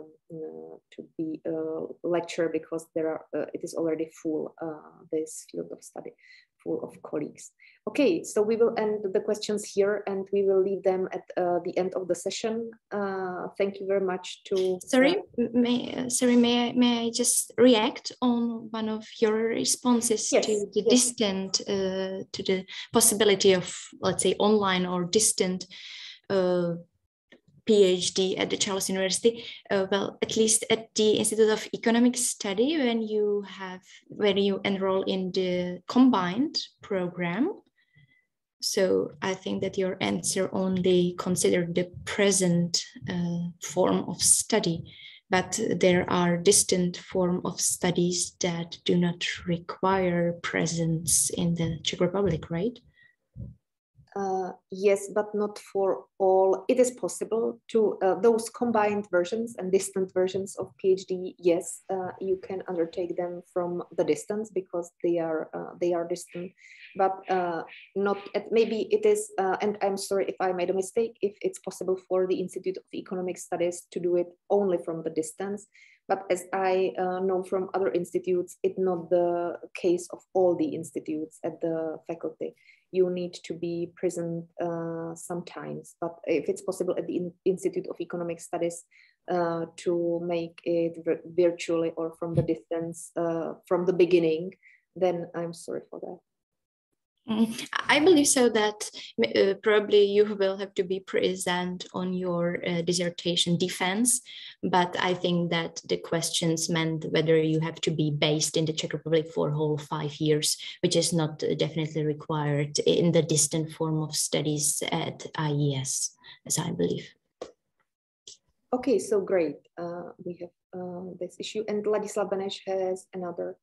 a lecturer, because it is already full, this field of study, full of colleagues. Okay, so we will end the questions here, and we will leave them at the end of the session. Thank you very much to... May I just react on one of your responses? Yes, to the distant, to the possibility of, let's say, online or distant PhD at the Charles University. Well, at least at the Institute of Economic Study, when you enroll in the combined program. So I think that your answer only considered the present form of study, but there are distant form of studies that do not require presence in the Czech Republic, right? Yes, but not for all. It is possible to those combined versions and distant versions of PhD. Yes, you can undertake them from the distance because they are distant, but not at, maybe it is. And I'm sorry if I made a mistake. If it's possible for the Institute of Economic Studies to do it only from the distance. But as I know from other institutes, it's not the case of all the institutes at the faculty. You need to be present sometimes, but if it's possible at the Institute of Economic Studies to make it virtually or from the distance from the beginning, then I'm sorry for that. I believe so that probably you will have to be present on your dissertation defense, but I think that the questions meant whether you have to be based in the Czech Republic for a whole 5 years, which is not definitely required in the distant form of studies at IES, as I believe. Okay, so great. We have this issue, and Ladislav Beneš has another.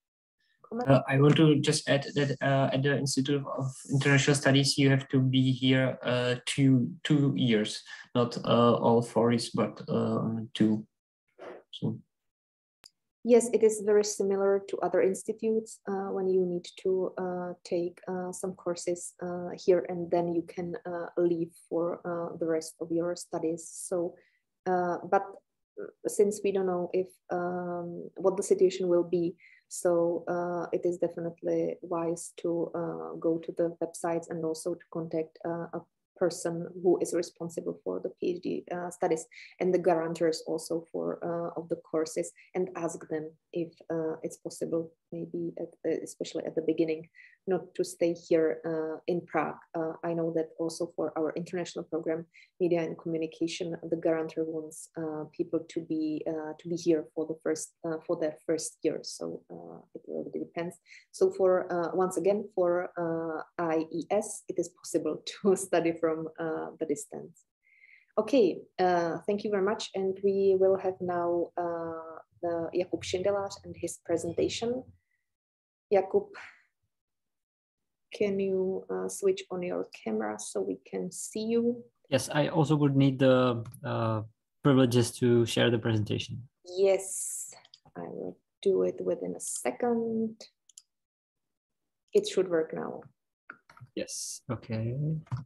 I want to just add that at the Institute of International Studies, you have to be here 2 years, not all 4 years, but 2. So. Yes, it is very similar to other institutes when you need to take some courses here and then you can leave for the rest of your studies. So, but since we don't know if what the situation will be, so it is definitely wise to go to the websites and also to contact a person who is responsible for the PhD studies and the guarantors also for of the courses, and ask them if it's possible, maybe especially at the beginning, not to stay here in Prague. I know that also for our international program, Media and Communication, the guarantor wants people to be here for the for their first year. So it really depends. So for once again for IES, it is possible to study from the distance. Okay, thank you very much, and we will have now the Jakub Šindelář and his presentation. Jakub, can you switch on your camera so we can see you? Yes, I also would need the privileges to share the presentation. Yes, I will do it within a second. It should work now. Yes, okay.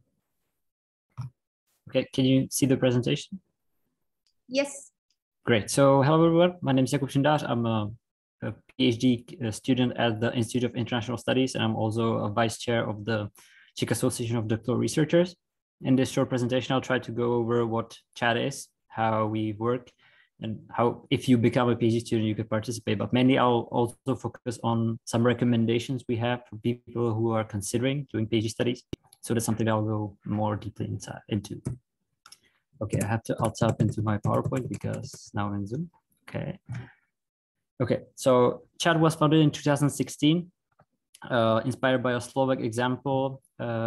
Okay, can you see the presentation? Yes. Great. So hello everyone, my name is Jakub Šindelář. I'm a PhD student at the Institute of International Studies, and I'm also a vice chair of the Czech Association of Doctoral Researchers. In this short presentation, I'll try to go over what CHAD is, how we work, and how, if you become a PhD student, you can participate. But mainly, I'll also focus on some recommendations we have for people who are considering doing PhD studies. So that's something I'll go more deeply into. Okay, I have to alt up into my PowerPoint because now I'm in Zoom. Okay. Okay, so CHAD was founded in 2016, inspired by a Slovak example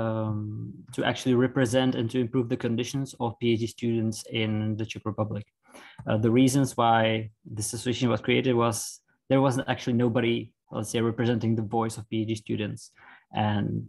to actually represent and to improve the conditions of PhD students in the Czech Republic. The reasons why this association was created was there wasn't actually nobody, let's say, representing the voice of PhD students. And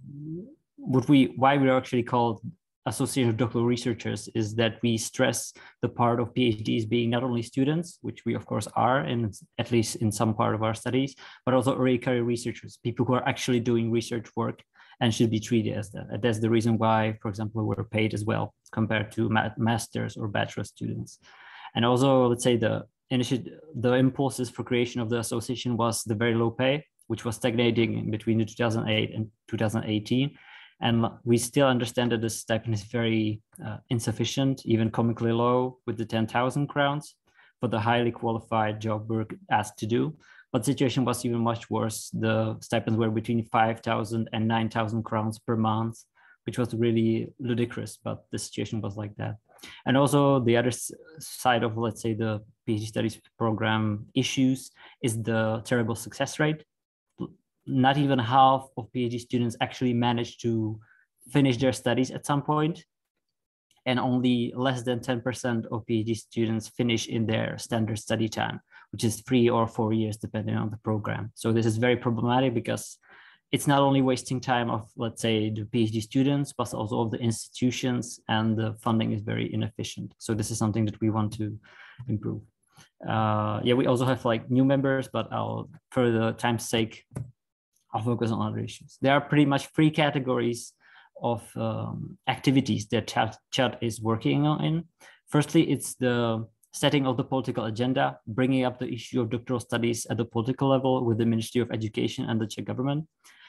why we are actually called Association of Doctoral Researchers is that we stress the part of PhDs being not only students, which we of course are, in at least in some part of our studies, but also early career researchers, people who are actually doing research work and should be treated as that. That's the reason why, for example, we're paid as well compared to master's or bachelor students. And also, let's say the impulses for creation of the association was the very low pay, which was stagnating between 2008 and 2018. And we still understand that the stipend is very insufficient, even comically low, with the 10,000 crowns for the highly qualified job we're asked to do. But the situation was even much worse. The stipends were between 5,000 and 9,000 crowns per month, which was really ludicrous, but the situation was like that. And also the other side of, let's say, the PhD studies program issues is the terrible success rate. Not even half of PhD students actually manage to finish their studies at some point, and only less than 10% of PhD students finish in their standard study time, which is 3 or 4 years, depending on the program. So this is very problematic because it's not only wasting time of, let's say, the PhD students, but also of the institutions, and the funding is very inefficient. So this is something that we want to improve. Yeah, we also have like new members, but for the time's sake, I'll focus on other issues. There are pretty much 3 categories of activities that chat is working on. Firstly, it's the setting of the political agenda, bringing up the issue of doctoral studies at the political level with the Ministry of Education and the Czech government.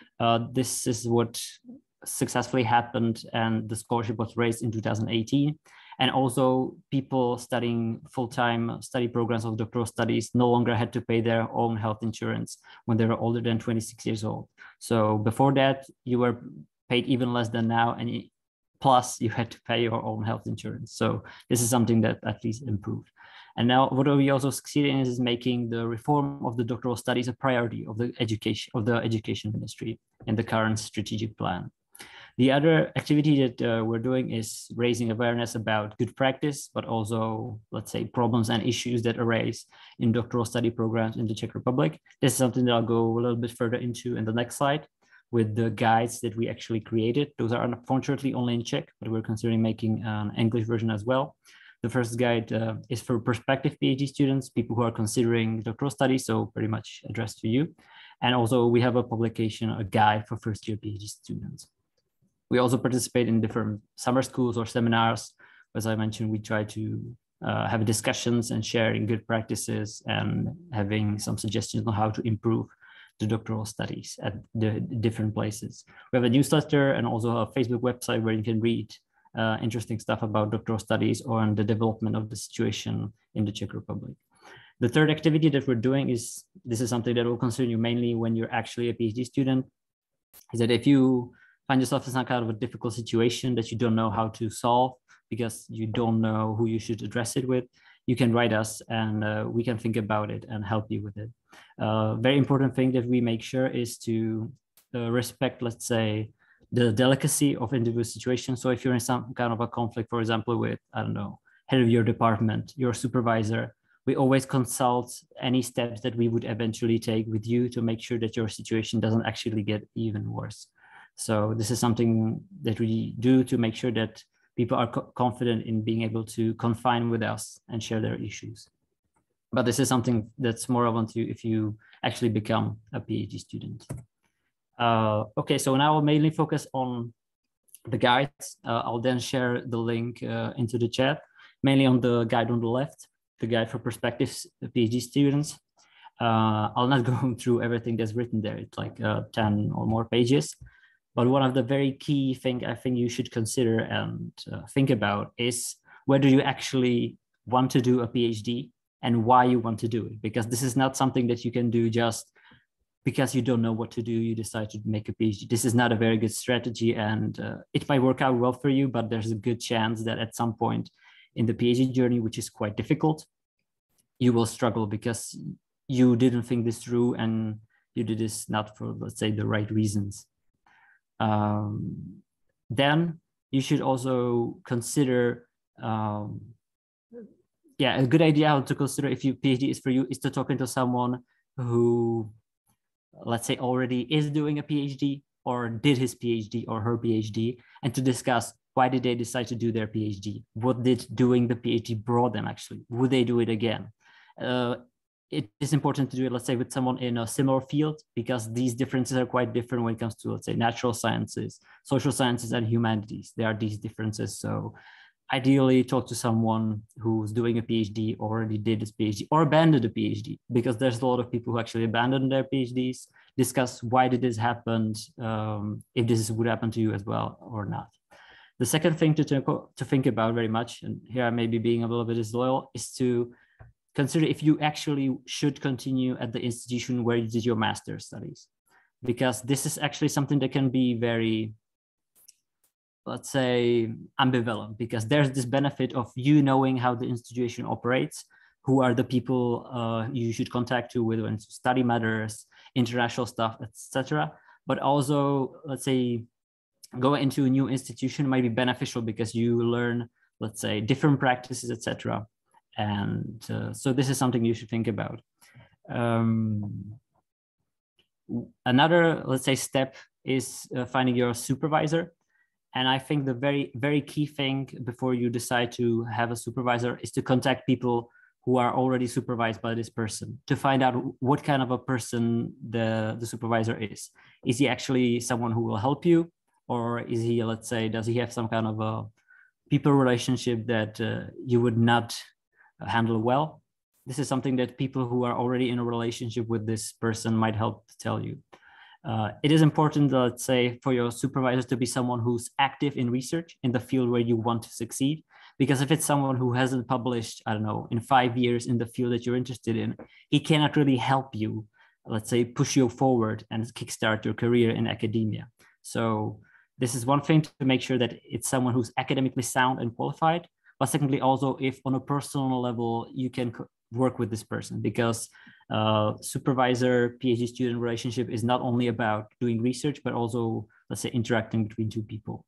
This is what successfully happened, and the scholarship was raised in 2018. And also people studying full-time study programs of doctoral studies no longer had to pay their own health insurance when they were older than 26 years old. So before that, you were paid even less than now, and plus you had to pay your own health insurance. So this is something that at least improved. And now what we also succeeded in is making the reform of the doctoral studies a priority of the education ministry in the current strategic plan. The other activity that we're doing is raising awareness about good practice, but also, let's say, problems and issues that arise in doctoral study programs in the Czech Republic. This is something that I'll go a little bit further into in the next slide with the guides that we actually created. Those are unfortunately only in Czech, but we're considering making an English version as well. The first guide is for prospective PhD students, people who are considering doctoral studies, so pretty much addressed to you. And also we have a publication, a guide for first-year PhD students. We also participate in different summer schools or seminars. As I mentioned, we try to have discussions and sharing good practices and having some suggestions on how to improve the doctoral studies at the different places. We have a newsletter and also a Facebook website where you can read interesting stuff about doctoral studies or on the development of the situation in the Czech Republic. The third activity that we're doing is, this is something that will concern you mainly when you're actually a PhD student, is that if you find yourself in some kind of a difficult situation that you don't know how to solve because you don't know who you should address it with, you can write us and we can think about it and help you with it. Very important thing that we make sure is to respect, let's say, the delicacy of individual situations. So if you're in some kind of a conflict, for example, with, I don't know, head of your department, your supervisor, we always consult any steps that we would eventually take with you to make sure that your situation doesn't actually get even worse. So this is something that we do to make sure that people are confident in being able to confine with us and share their issues. But this is something that's more relevant to you if you actually become a PhD student. Okay, so now I'll mainly focus on the guides. I'll then share the link into the chat, mainly on the guide on the left, the guide for prospective PhD students. I'll not go through everything that's written there. It's like 10 or more pages. But one of the very key things I think you should consider and think about is whether you actually want to do a PhD and why you want to do it. Because this is not something that you can do just because you don't know what to do, you decide to make a PhD. This is not a very good strategy, and it might work out well for you, but there's a good chance that at some point in the PhD journey, which is quite difficult, you will struggle because you didn't think this through and you did this not for, let's say, the right reasons. Then you should also consider, a good idea how to consider if your PhD is for you is to talk to someone who, let's say, already is doing a PhD or did his PhD or her PhD, and to discuss why did they decide to do their PhD? What did doing the PhD brought them actually? Would they do it again? It is important to do it, let's say, with someone in a similar field, because these differences are quite different when it comes to, let's say, natural sciences, social sciences, and humanities. There are these differences. So ideally talk to someone who's doing a PhD, already did his PhD, or abandoned a PhD, because there's a lot of people who actually abandoned their PhDs, discuss why did this happen, if this would happen to you as well or not. The second thing to think about very much, and here I may be being a little bit disloyal, is to consider if you actually should continue at the institution where you did your master's studies, because this is actually something that can be very, let's say, ambivalent, because there's this benefit of you knowing how the institution operates, who are the people you should contact to with when study matters, international stuff, etc. But also, let's say, going into a new institution might be beneficial because you learn, let's say, different practices, etc. And so this is something you should think about. Another, let's say, step is finding your supervisor. And I think the very, very key thing before you decide to have a supervisor is to contact people who are already supervised by this person to find out what kind of a person the supervisor is. Is he actually someone who will help you? Or is he, let's say, does he have some kind of a people relationship that you would not handle well? This is something that people who are already in a relationship with this person might help to tell you. It is important, let's say, for your supervisors to be someone who's active in research in the field where you want to succeed. Because if it's someone who hasn't published, I don't know, in 5 years in the field that you're interested in, he cannot really help you, let's say, push you forward and kickstart your career in academia. So this is one thing, to make sure that it's someone who's academically sound and qualified. But secondly, also if on a personal level, you can work with this person, because supervisor PhD student relationship is not only about doing research, but also, let's say, interacting between two people.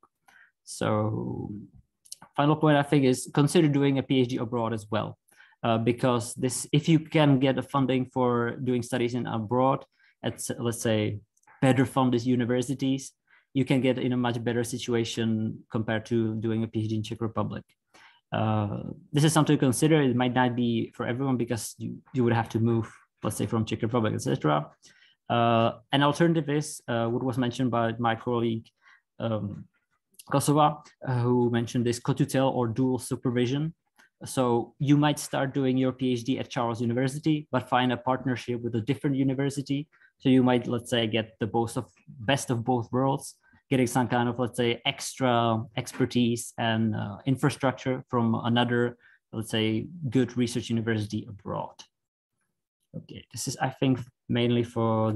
So final point, I think, is consider doing a PhD abroad as well, because this, if you can get a funding for doing studies in abroad at, let's say, better funded universities, you can get in a much better situation compared to doing a PhD in Czech Republic. This is something to consider. It might not be for everyone, because you would have to move, let's say, from Czech Republic, etc. An alternative is what was mentioned by my colleague Kosova, who mentioned this co-tutel or dual supervision. So you might start doing your PhD at Charles University, but find a partnership with a different university. So you might, let's say, get the best of both worlds, getting some kind of, let's say, extra expertise and infrastructure from another, let's say, good research university abroad. Okay, this is, I think, mainly for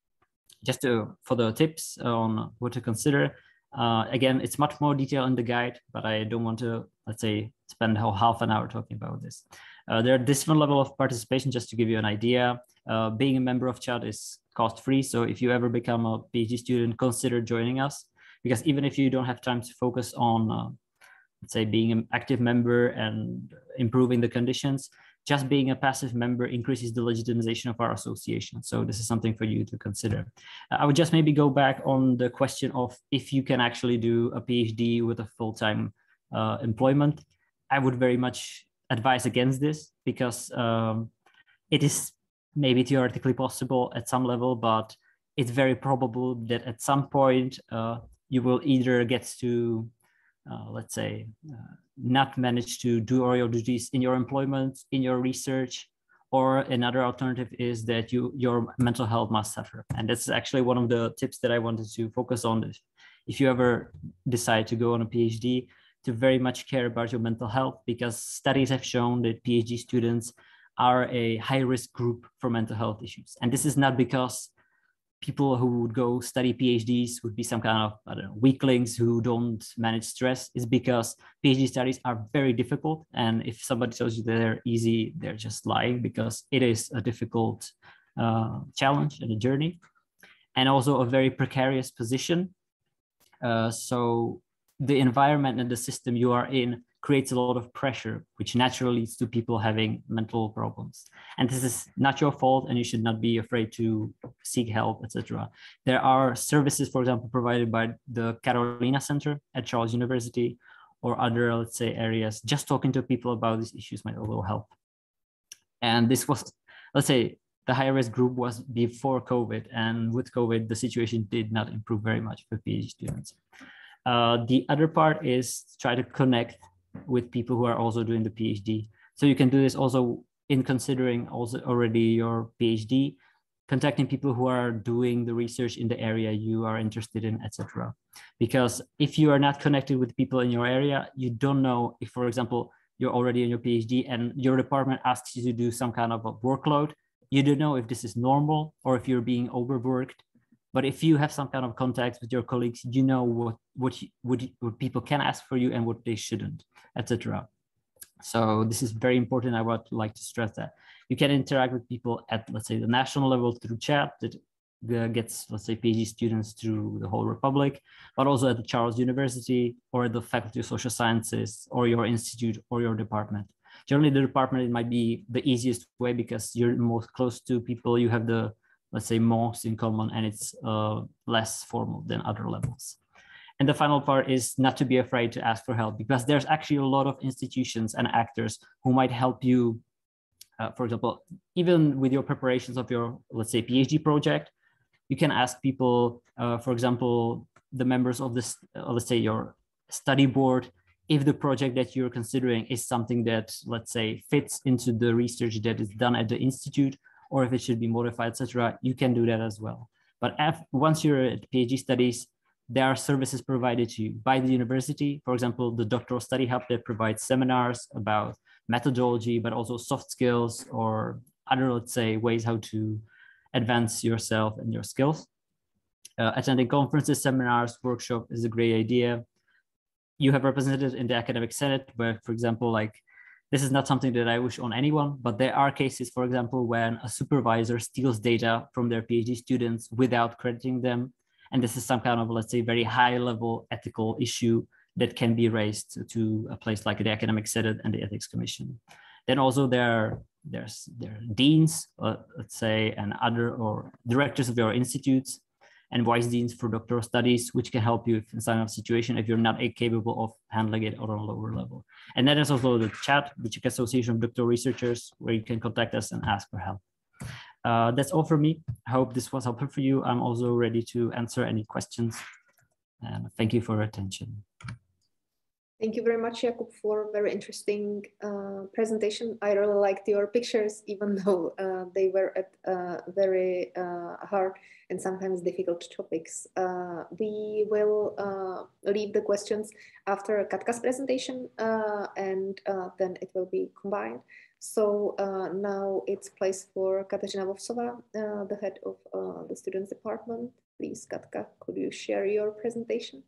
the tips on what to consider. Again, it's much more detail in the guide, but I don't want to, let's say, spend half an hour talking about this. There are different levels of participation, just to give you an idea. Being a member of CHAT is cost-free. So if you ever become a PhD student, consider joining us, because even if you don't have time to focus on, let's say, being an active member and improving the conditions, just being a passive member increases the legitimization of our association. So this is something for you to consider. I would just maybe go back on the question of if you can actually do a PhD with a full-time employment. I would very much advise against this, because it is maybe theoretically possible at some level, but it's very probable that at some point you will either get to, let's say, not manage to do all your duties in your employment, in your research, or another alternative is that your mental health must suffer. And that's actually one of the tips that I wanted to focus on. If you ever decide to go on a PhD, to very much care about your mental health, because studies have shown that PhD students are a high-risk group for mental health issues. And this is not because people who would go study PhDs would be some kind of, I don't know, weaklings who don't manage stress. Is because PhD studies are very difficult. And if somebody tells you that they're easy, they're just lying, because it is a difficult challenge and a journey, and also a very precarious position. So the environment and the system you are in creates a lot of pressure, which naturally leads to people having mental problems. And this is not your fault, and you should not be afraid to seek help, etc. There are services, for example, provided by the Carolina Center at Charles University or other, let's say, areas. Just talking to people about these issues might also help. And this was, let's say, the high-risk group was before COVID, and with COVID, the situation did not improve very much for PhD students. The other part is try to connect with people who are also doing the PhD. So you can do this also in considering also already your PhD, contacting people who are doing the research in the area you are interested in, etc. Because if you are not connected with people in your area, you don't know if, for example, you're already in your PhD and your department asks you to do some kind of a workload, you don't know if this is normal or if you're being overworked. But if you have some kind of contacts with your colleagues, you know what people can ask for you and what they shouldn't, etc. So this is very important. I would like to stress that you can interact with people at, let's say, the national level through chat that gets, let's say, PhD students through the whole Republic, but also at the Charles University or the Faculty of Social Sciences or your institute or your department. Generally, the department, it might be the easiest way because you're most close to people. You have the let's say, most in common, and it's less formal than other levels. And the final part is not to be afraid to ask for help, because there's actually a lot of institutions and actors who might help you. For example, even with your preparations of your, let's say, PhD project, you can ask people, for example, the members of this, let's say, your study board, if the project that you're considering is something that, let's say, fits into the research that is done at the institute, or if it should be modified, etc. You can do that as well. But once you're at PhD studies, there are services provided to you by the university. For example, the doctoral study hub that provides seminars about methodology, but also soft skills or other, let's say, ways how to advance yourself and your skills. Attending conferences, seminars, workshops is a great idea. You have represented in the academic senate, where, for example, like, this is not something that I wish on anyone, but there are cases, for example, when a supervisor steals data from their PhD students without crediting them. And this is some kind of, let's say, very high level ethical issue that can be raised to a place like the academic senate and the ethics commission. Then also there are deans, let's say, and other, or directors of your institutes, and vice deans for doctoral studies, which can help you in some kind of situation if you're not capable of handling it on a lower level. And then there's also the chat, the Czech Association of Doctoral Researchers, where you can contact us and ask for help. That's all for me. I hope this was helpful for you. I'm also ready to answer any questions. And thank you for your attention. Thank you very much, Jakub, for a very interesting presentation. I really liked your pictures, even though they were at very hard and sometimes difficult topics. We will leave the questions after Katka's presentation, and then it will be combined. So now it's place for Kateřina Vovsová, the head of the Students Department. Please, Katka, could you share your presentation?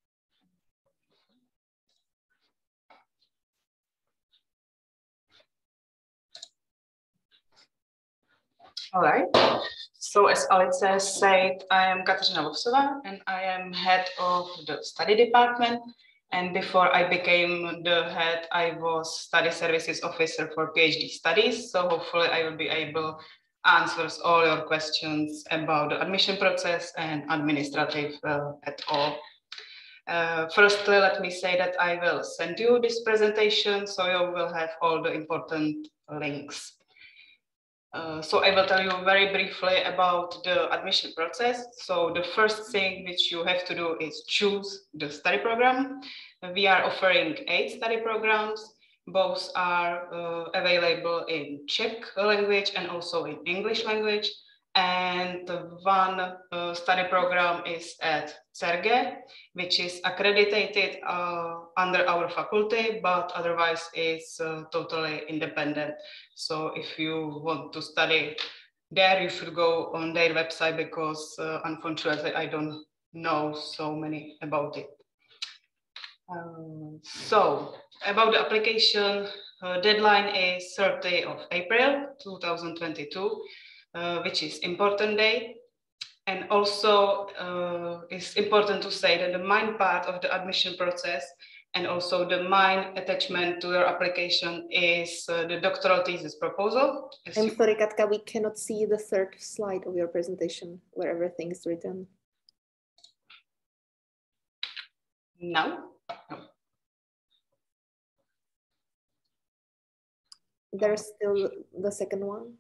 All right. So as Alice said, I am Kateřina Vovsová and I am head of the study department. And before I became the head, I was study services officer for PhD studies. So hopefully I will be able to answer all your questions about the admission process and administrative at all. Firstly, let me say that I will send you this presentation, so you will have all the important links. So I will tell you very briefly about the admission process. So the first thing which you have to do is choose the study program. We are offering 8 study programs. Both are available in Czech language and also in English language. And one study program is at CERGE, which is accredited under our faculty, but otherwise is totally independent. So if you want to study there, you should go on their website, because unfortunately I don't know so many about it. So about the application, deadline is 30th of April 2022. Which is important day. And also it's important to say that the main part of the admission process and also the main attachment to your application is the doctoral thesis proposal. I'm sorry, Katka, we cannot see the third slide of your presentation where everything is written. No? No. There's still the second one.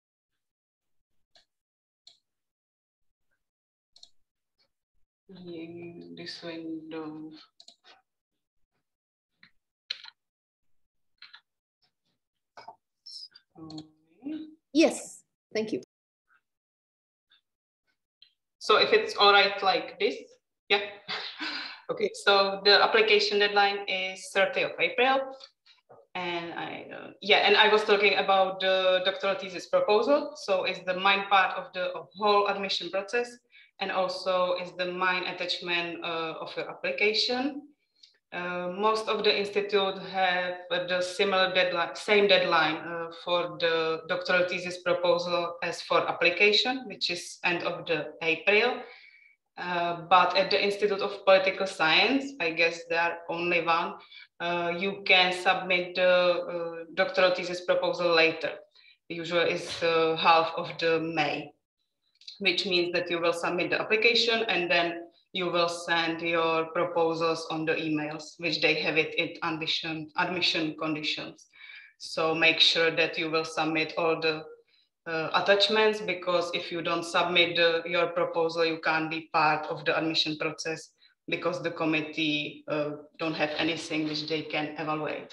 This window. Yes, thank you. So if it's all right like this, yeah. Okay, so the application deadline is 30th of April. And I was talking about the doctoral thesis proposal. So it's the main part of the whole admission process, and also is the main attachment of your application. Most of the institute have the same deadline for the doctoral thesis proposal as for application, which is end of the April. But at the Institute of Political Science, I guess there are only one, you can submit the doctoral thesis proposal later. Usually it's half of the May. which means that you will submit the application and then you will send your proposals on the emails, which they have it in admission conditions. So make sure that you will submit all the attachments, because if you don't submit your proposal, you can't be part of the admission process, because the committee don't have anything which they can evaluate.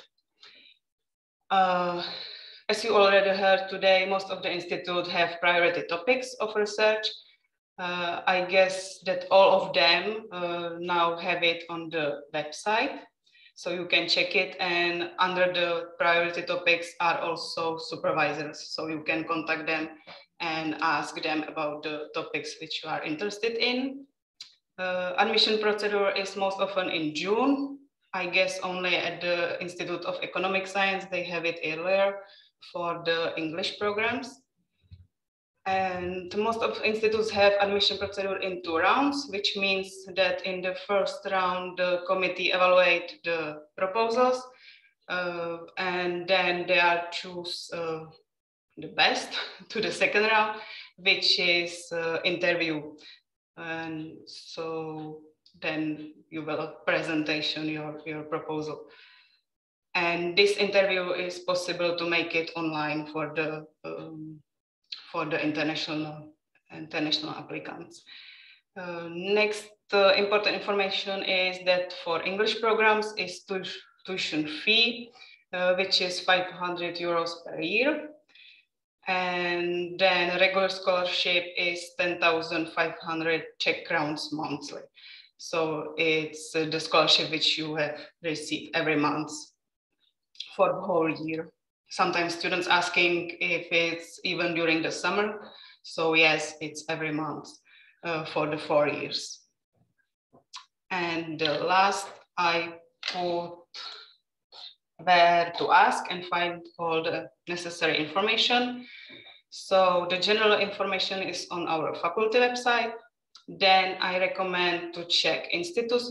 As you already heard today, most of the institutes have priority topics of research. I guess that all of them now have it on the website, so you can check it. And under the priority topics are also supervisors, so you can contact them and ask them about the topics which you are interested in. Admission procedure is most often in June. I guess only at the Institute of Economic Science they have it earlier for the English programs. And most of institutes have admission procedure in 2 rounds, which means that in the first round, the committee evaluate the proposals, and then they are choose the best to the second round, which is interview. And so then you will presentation your proposal. And this interview is possible to make it online for the international applicants. Next important information is that for English programs is tuition fee, which is 500 euros per year. And then regular scholarship is 10,500 Czech crowns monthly. So it's the scholarship which you have received every month for the whole year. Sometimes students asking if it's even during the summer. So yes, it's every month for the 4 years. And the last, I put where to ask and find all the necessary information. So the general information is on our faculty website. Then I recommend to check institute's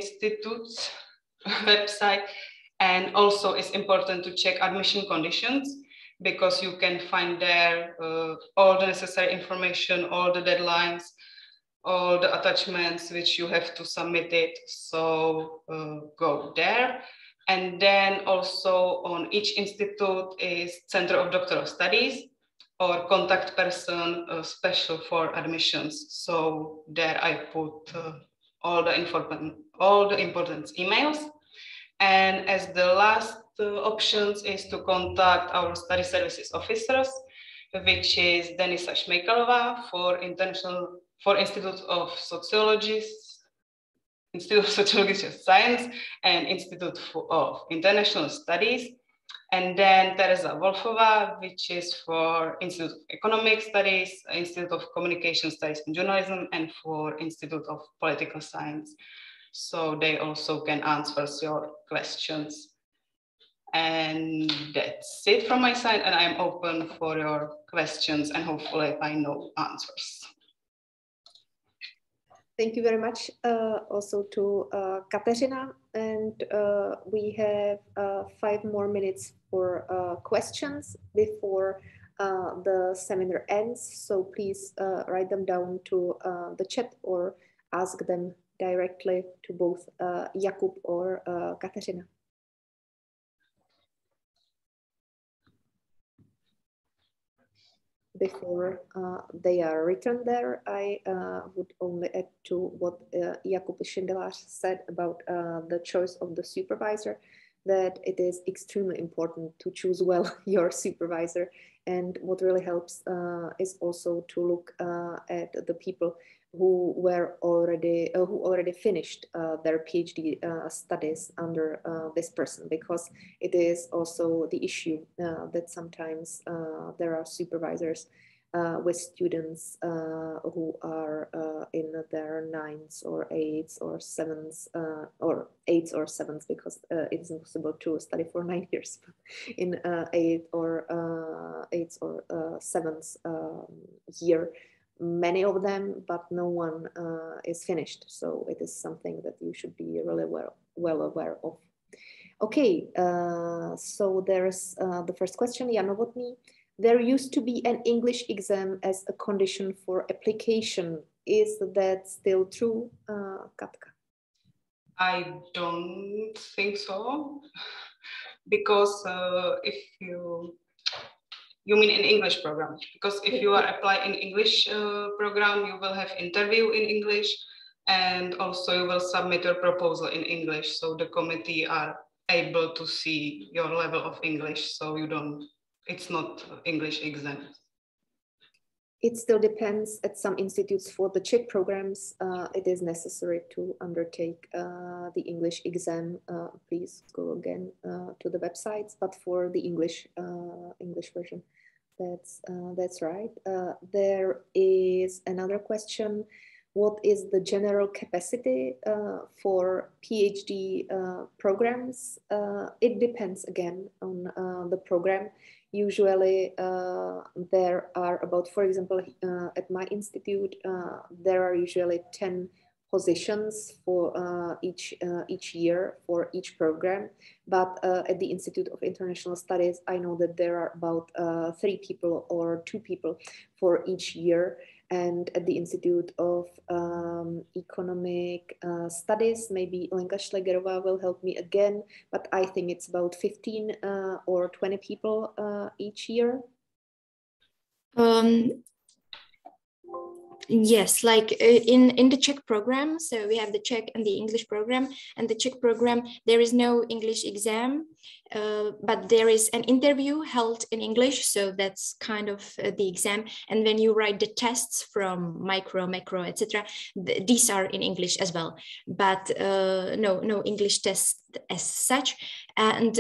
website. And also it's important to check admission conditions, because you can find there all the necessary information, all the deadlines, all the attachments which you have to submit it. So go there. And then also on each institute is Center of Doctoral Studies or contact person special for admissions. So there I put all the important emails. And as the last options is to contact our study services officers, which is Denisa Šmejkalová for Institute of Sociological Science and Institute of International Studies. And then Teresa Wolfova, which is for Institute of Economic Studies, Institute of Communication Studies and Journalism, and for Institute of Political Science. So they also can answer your questions. And that's it from my side, and I'm open for your questions, and hopefully I know answers. Thank you very much also to Kateřina. And we have 5 more minutes for questions before the seminar ends. So please write them down to the chat or ask them directly to both Jakub or Kateřina. Before they are written there, I would only add to what Jakub Šindelář said about the choice of the supervisor, that it is extremely important to choose well your supervisor. And what really helps is also to look at the people who already finished their PhD studies under this person, because it is also the issue that sometimes there are supervisors with students who are in their 9th or 8th or 7th or 8th or 7th, because it's impossible to study for 9 years, but in 8th or 7th year, many of them, but no one is finished. So it is something that you should be really well aware of. Okay, so there's the first question, Jan Novotný. there used to be an English exam as a condition for application. Is that still true, Katka? I don't think so, because if you mean in English program, because if you are applying in English program, you will have interview in English, and also you will submit your proposal in English. So the committee are able to see your level of English. So it's not English exam. It still depends. At some institutes for the Czech programs, it is necessary to undertake the English exam. Please go again to the websites, but for the English version, that's right. There is another question. What is the general capacity for PhD programs? It depends again on the program. Usually there are about, for example, at my institute, there are usually 10 positions for each year for each program. But at the Institute of International Studies, I know that there are about 3 people or 2 people for each year. And at the Institute of Economic Studies, maybe Lenka Schlegerová will help me again, but I think it's about 15 or 20 people each year. Yes, like in the Czech program, so we have the Czech and the English program. And the Czech program, there is no English exam, but there is an interview held in English. So that's kind of the exam. And when you write the tests from micro, macro, etc., these are in English as well. But no English test as such. And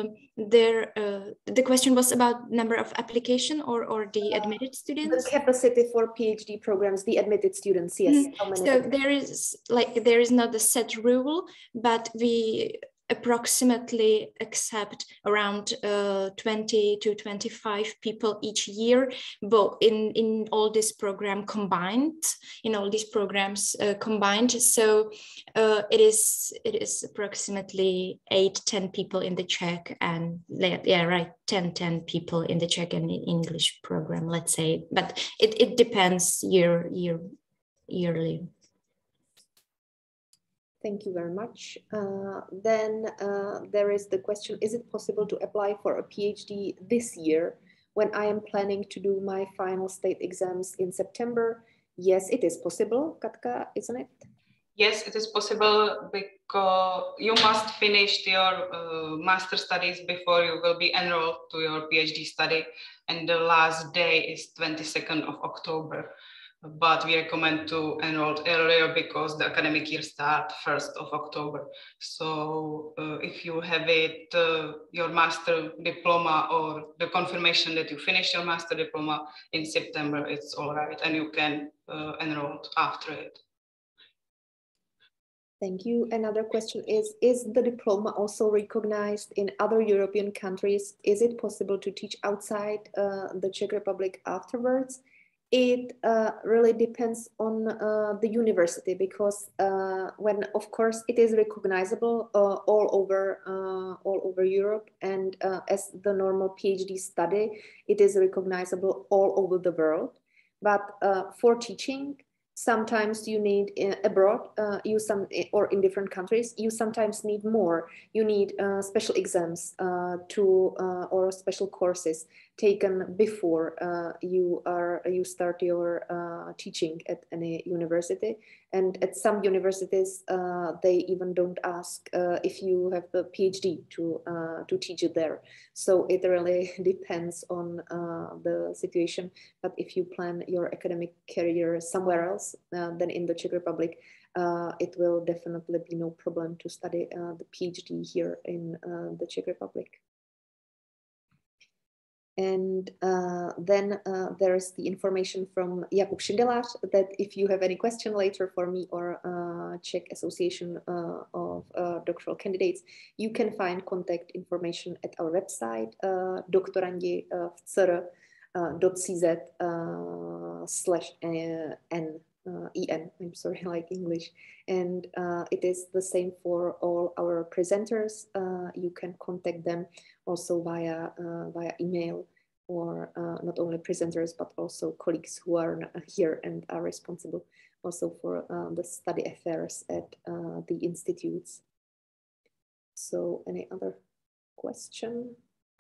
the question was about number of application or the admitted students? The capacity for PhD programs, the admitted students, yes. So there is not a set rule, but we approximately accept around 20 to 25 people each year, both in all this program combined, in all these programs combined. So it is approximately 8-10 people in the Czech, and 10 people in the Czech and English program, let's say. But it depends yearly. Thank you very much. Then there is the question, is it possible to apply for a PhD this year when I am planning to do my final state exams in September? Yes, it is possible, Katka, isn't it? Yes, it is possible, because you must finish your master studies before you will be enrolled to your PhD study. And the last day is 22nd of October. But we recommend to enroll earlier because the academic year starts 1st of October. So if you have it, your master diploma or the confirmation that you finished your master diploma in September, it's all right. And you can enroll after it. Thank you. Another question is the diploma also recognized in other European countries? Is it possible to teach outside the Czech Republic afterwards? It really depends on the university, because when, of course, it is recognizable all over Europe, and as the normal PhD study, it is recognizable all over the world. But for teaching, sometimes you need abroad, or in different countries, you sometimes need more. You need special exams or special courses taken before you start your teaching at any university. And at some universities, they even don't ask if you have a PhD to teach it there. So it really depends on the situation. But if you plan your academic career somewhere else than in the Czech Republic, it will definitely be no problem to study the PhD here in the Czech Republic. And then there's the information from Jakub Šindelář that if you have any question later for me or Czech Association of Doctoral Candidates, you can find contact information at our website, doktorandi.cz/en. I'm sorry, like English. And it is the same for all our presenters. You can contact them also via email. or not only presenters, but also colleagues who are here and are responsible also for the study affairs at the institutes. So any other question?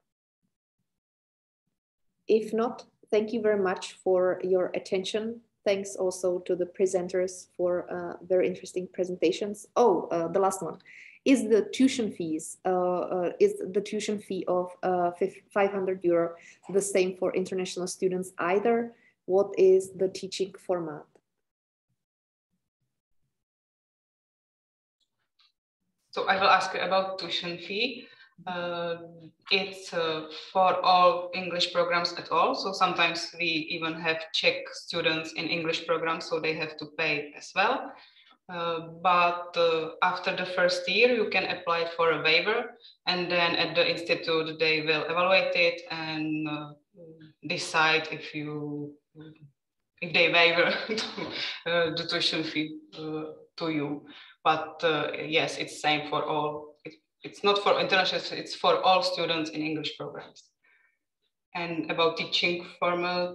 If not, thank you very much for your attention. Thanks also to the presenters for very interesting presentations. Oh, the last one. Is the tuition fees, is the tuition fee of €500 the same for international students either? What is the teaching format? So I will ask you about tuition fee. It's for all English programs at all. So sometimes we even have Czech students in English programs, so they have to pay as well. But after the first year, you can apply for a waiver, and then at the institute, they will evaluate it and decide if they waiver the tuition fee to you. But yes, it's same for all. It's not for international, it's for all students in English programs. And about teaching format,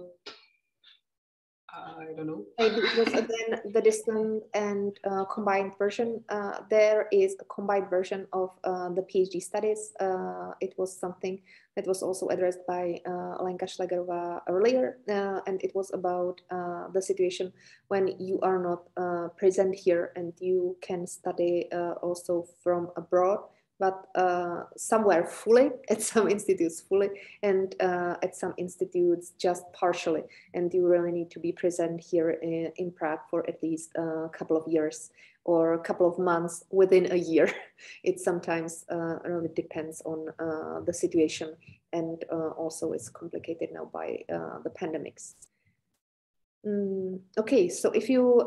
I don't know. It was again the distant and combined version. There is a combined version of the PhD studies. It was something that was also addressed by Lenka Schlegerová earlier, and it was about the situation when you are not present here and you can study also from abroad, but somewhere fully, at some institutes fully, and at some institutes just partially. And you really need to be present here in Prague for at least a couple of years or a couple of months within a year. It sometimes really depends on the situation, and also it's complicated now by the pandemics. Okay, so if you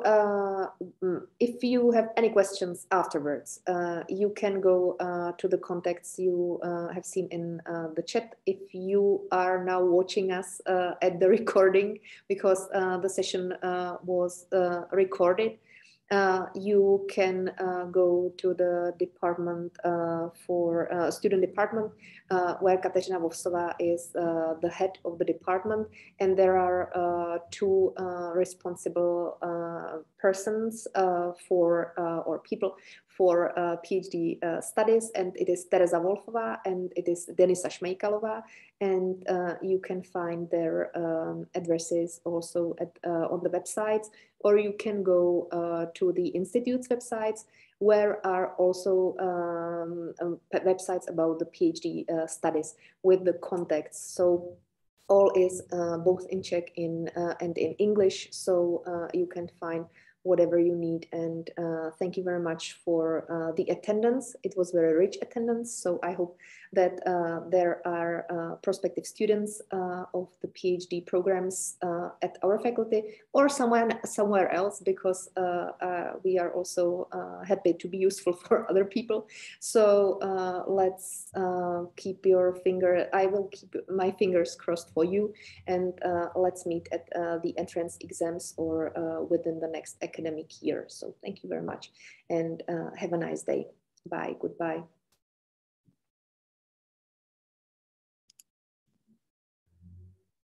have any questions afterwards, you can go to the contacts you have seen in the chat. If you are now watching us at the recording, because the session was recorded, you can go to the department for student department, where Kateřina Vovsová is the head of the department, and there are two responsible persons for or people for PhD studies, and it is Tereza Wolfová and it is Denisa Šmejkalová, and you can find their addresses also at, on the websites, or you can go to the institute's websites, where are also websites about the PhD studies with the contacts. So all is both in Czech and in English, so you can find whatever you need. And thank you very much for the attendance. It was very rich attendance, so I hope that there are prospective students of the PhD programs at our faculty or somewhere else, because we are also happy to be useful for other people. So let's keep your finger, I will keep my fingers crossed for you, and let's meet at the entrance exams or within the next academic year. So thank you very much, and have a nice day. Bye, goodbye.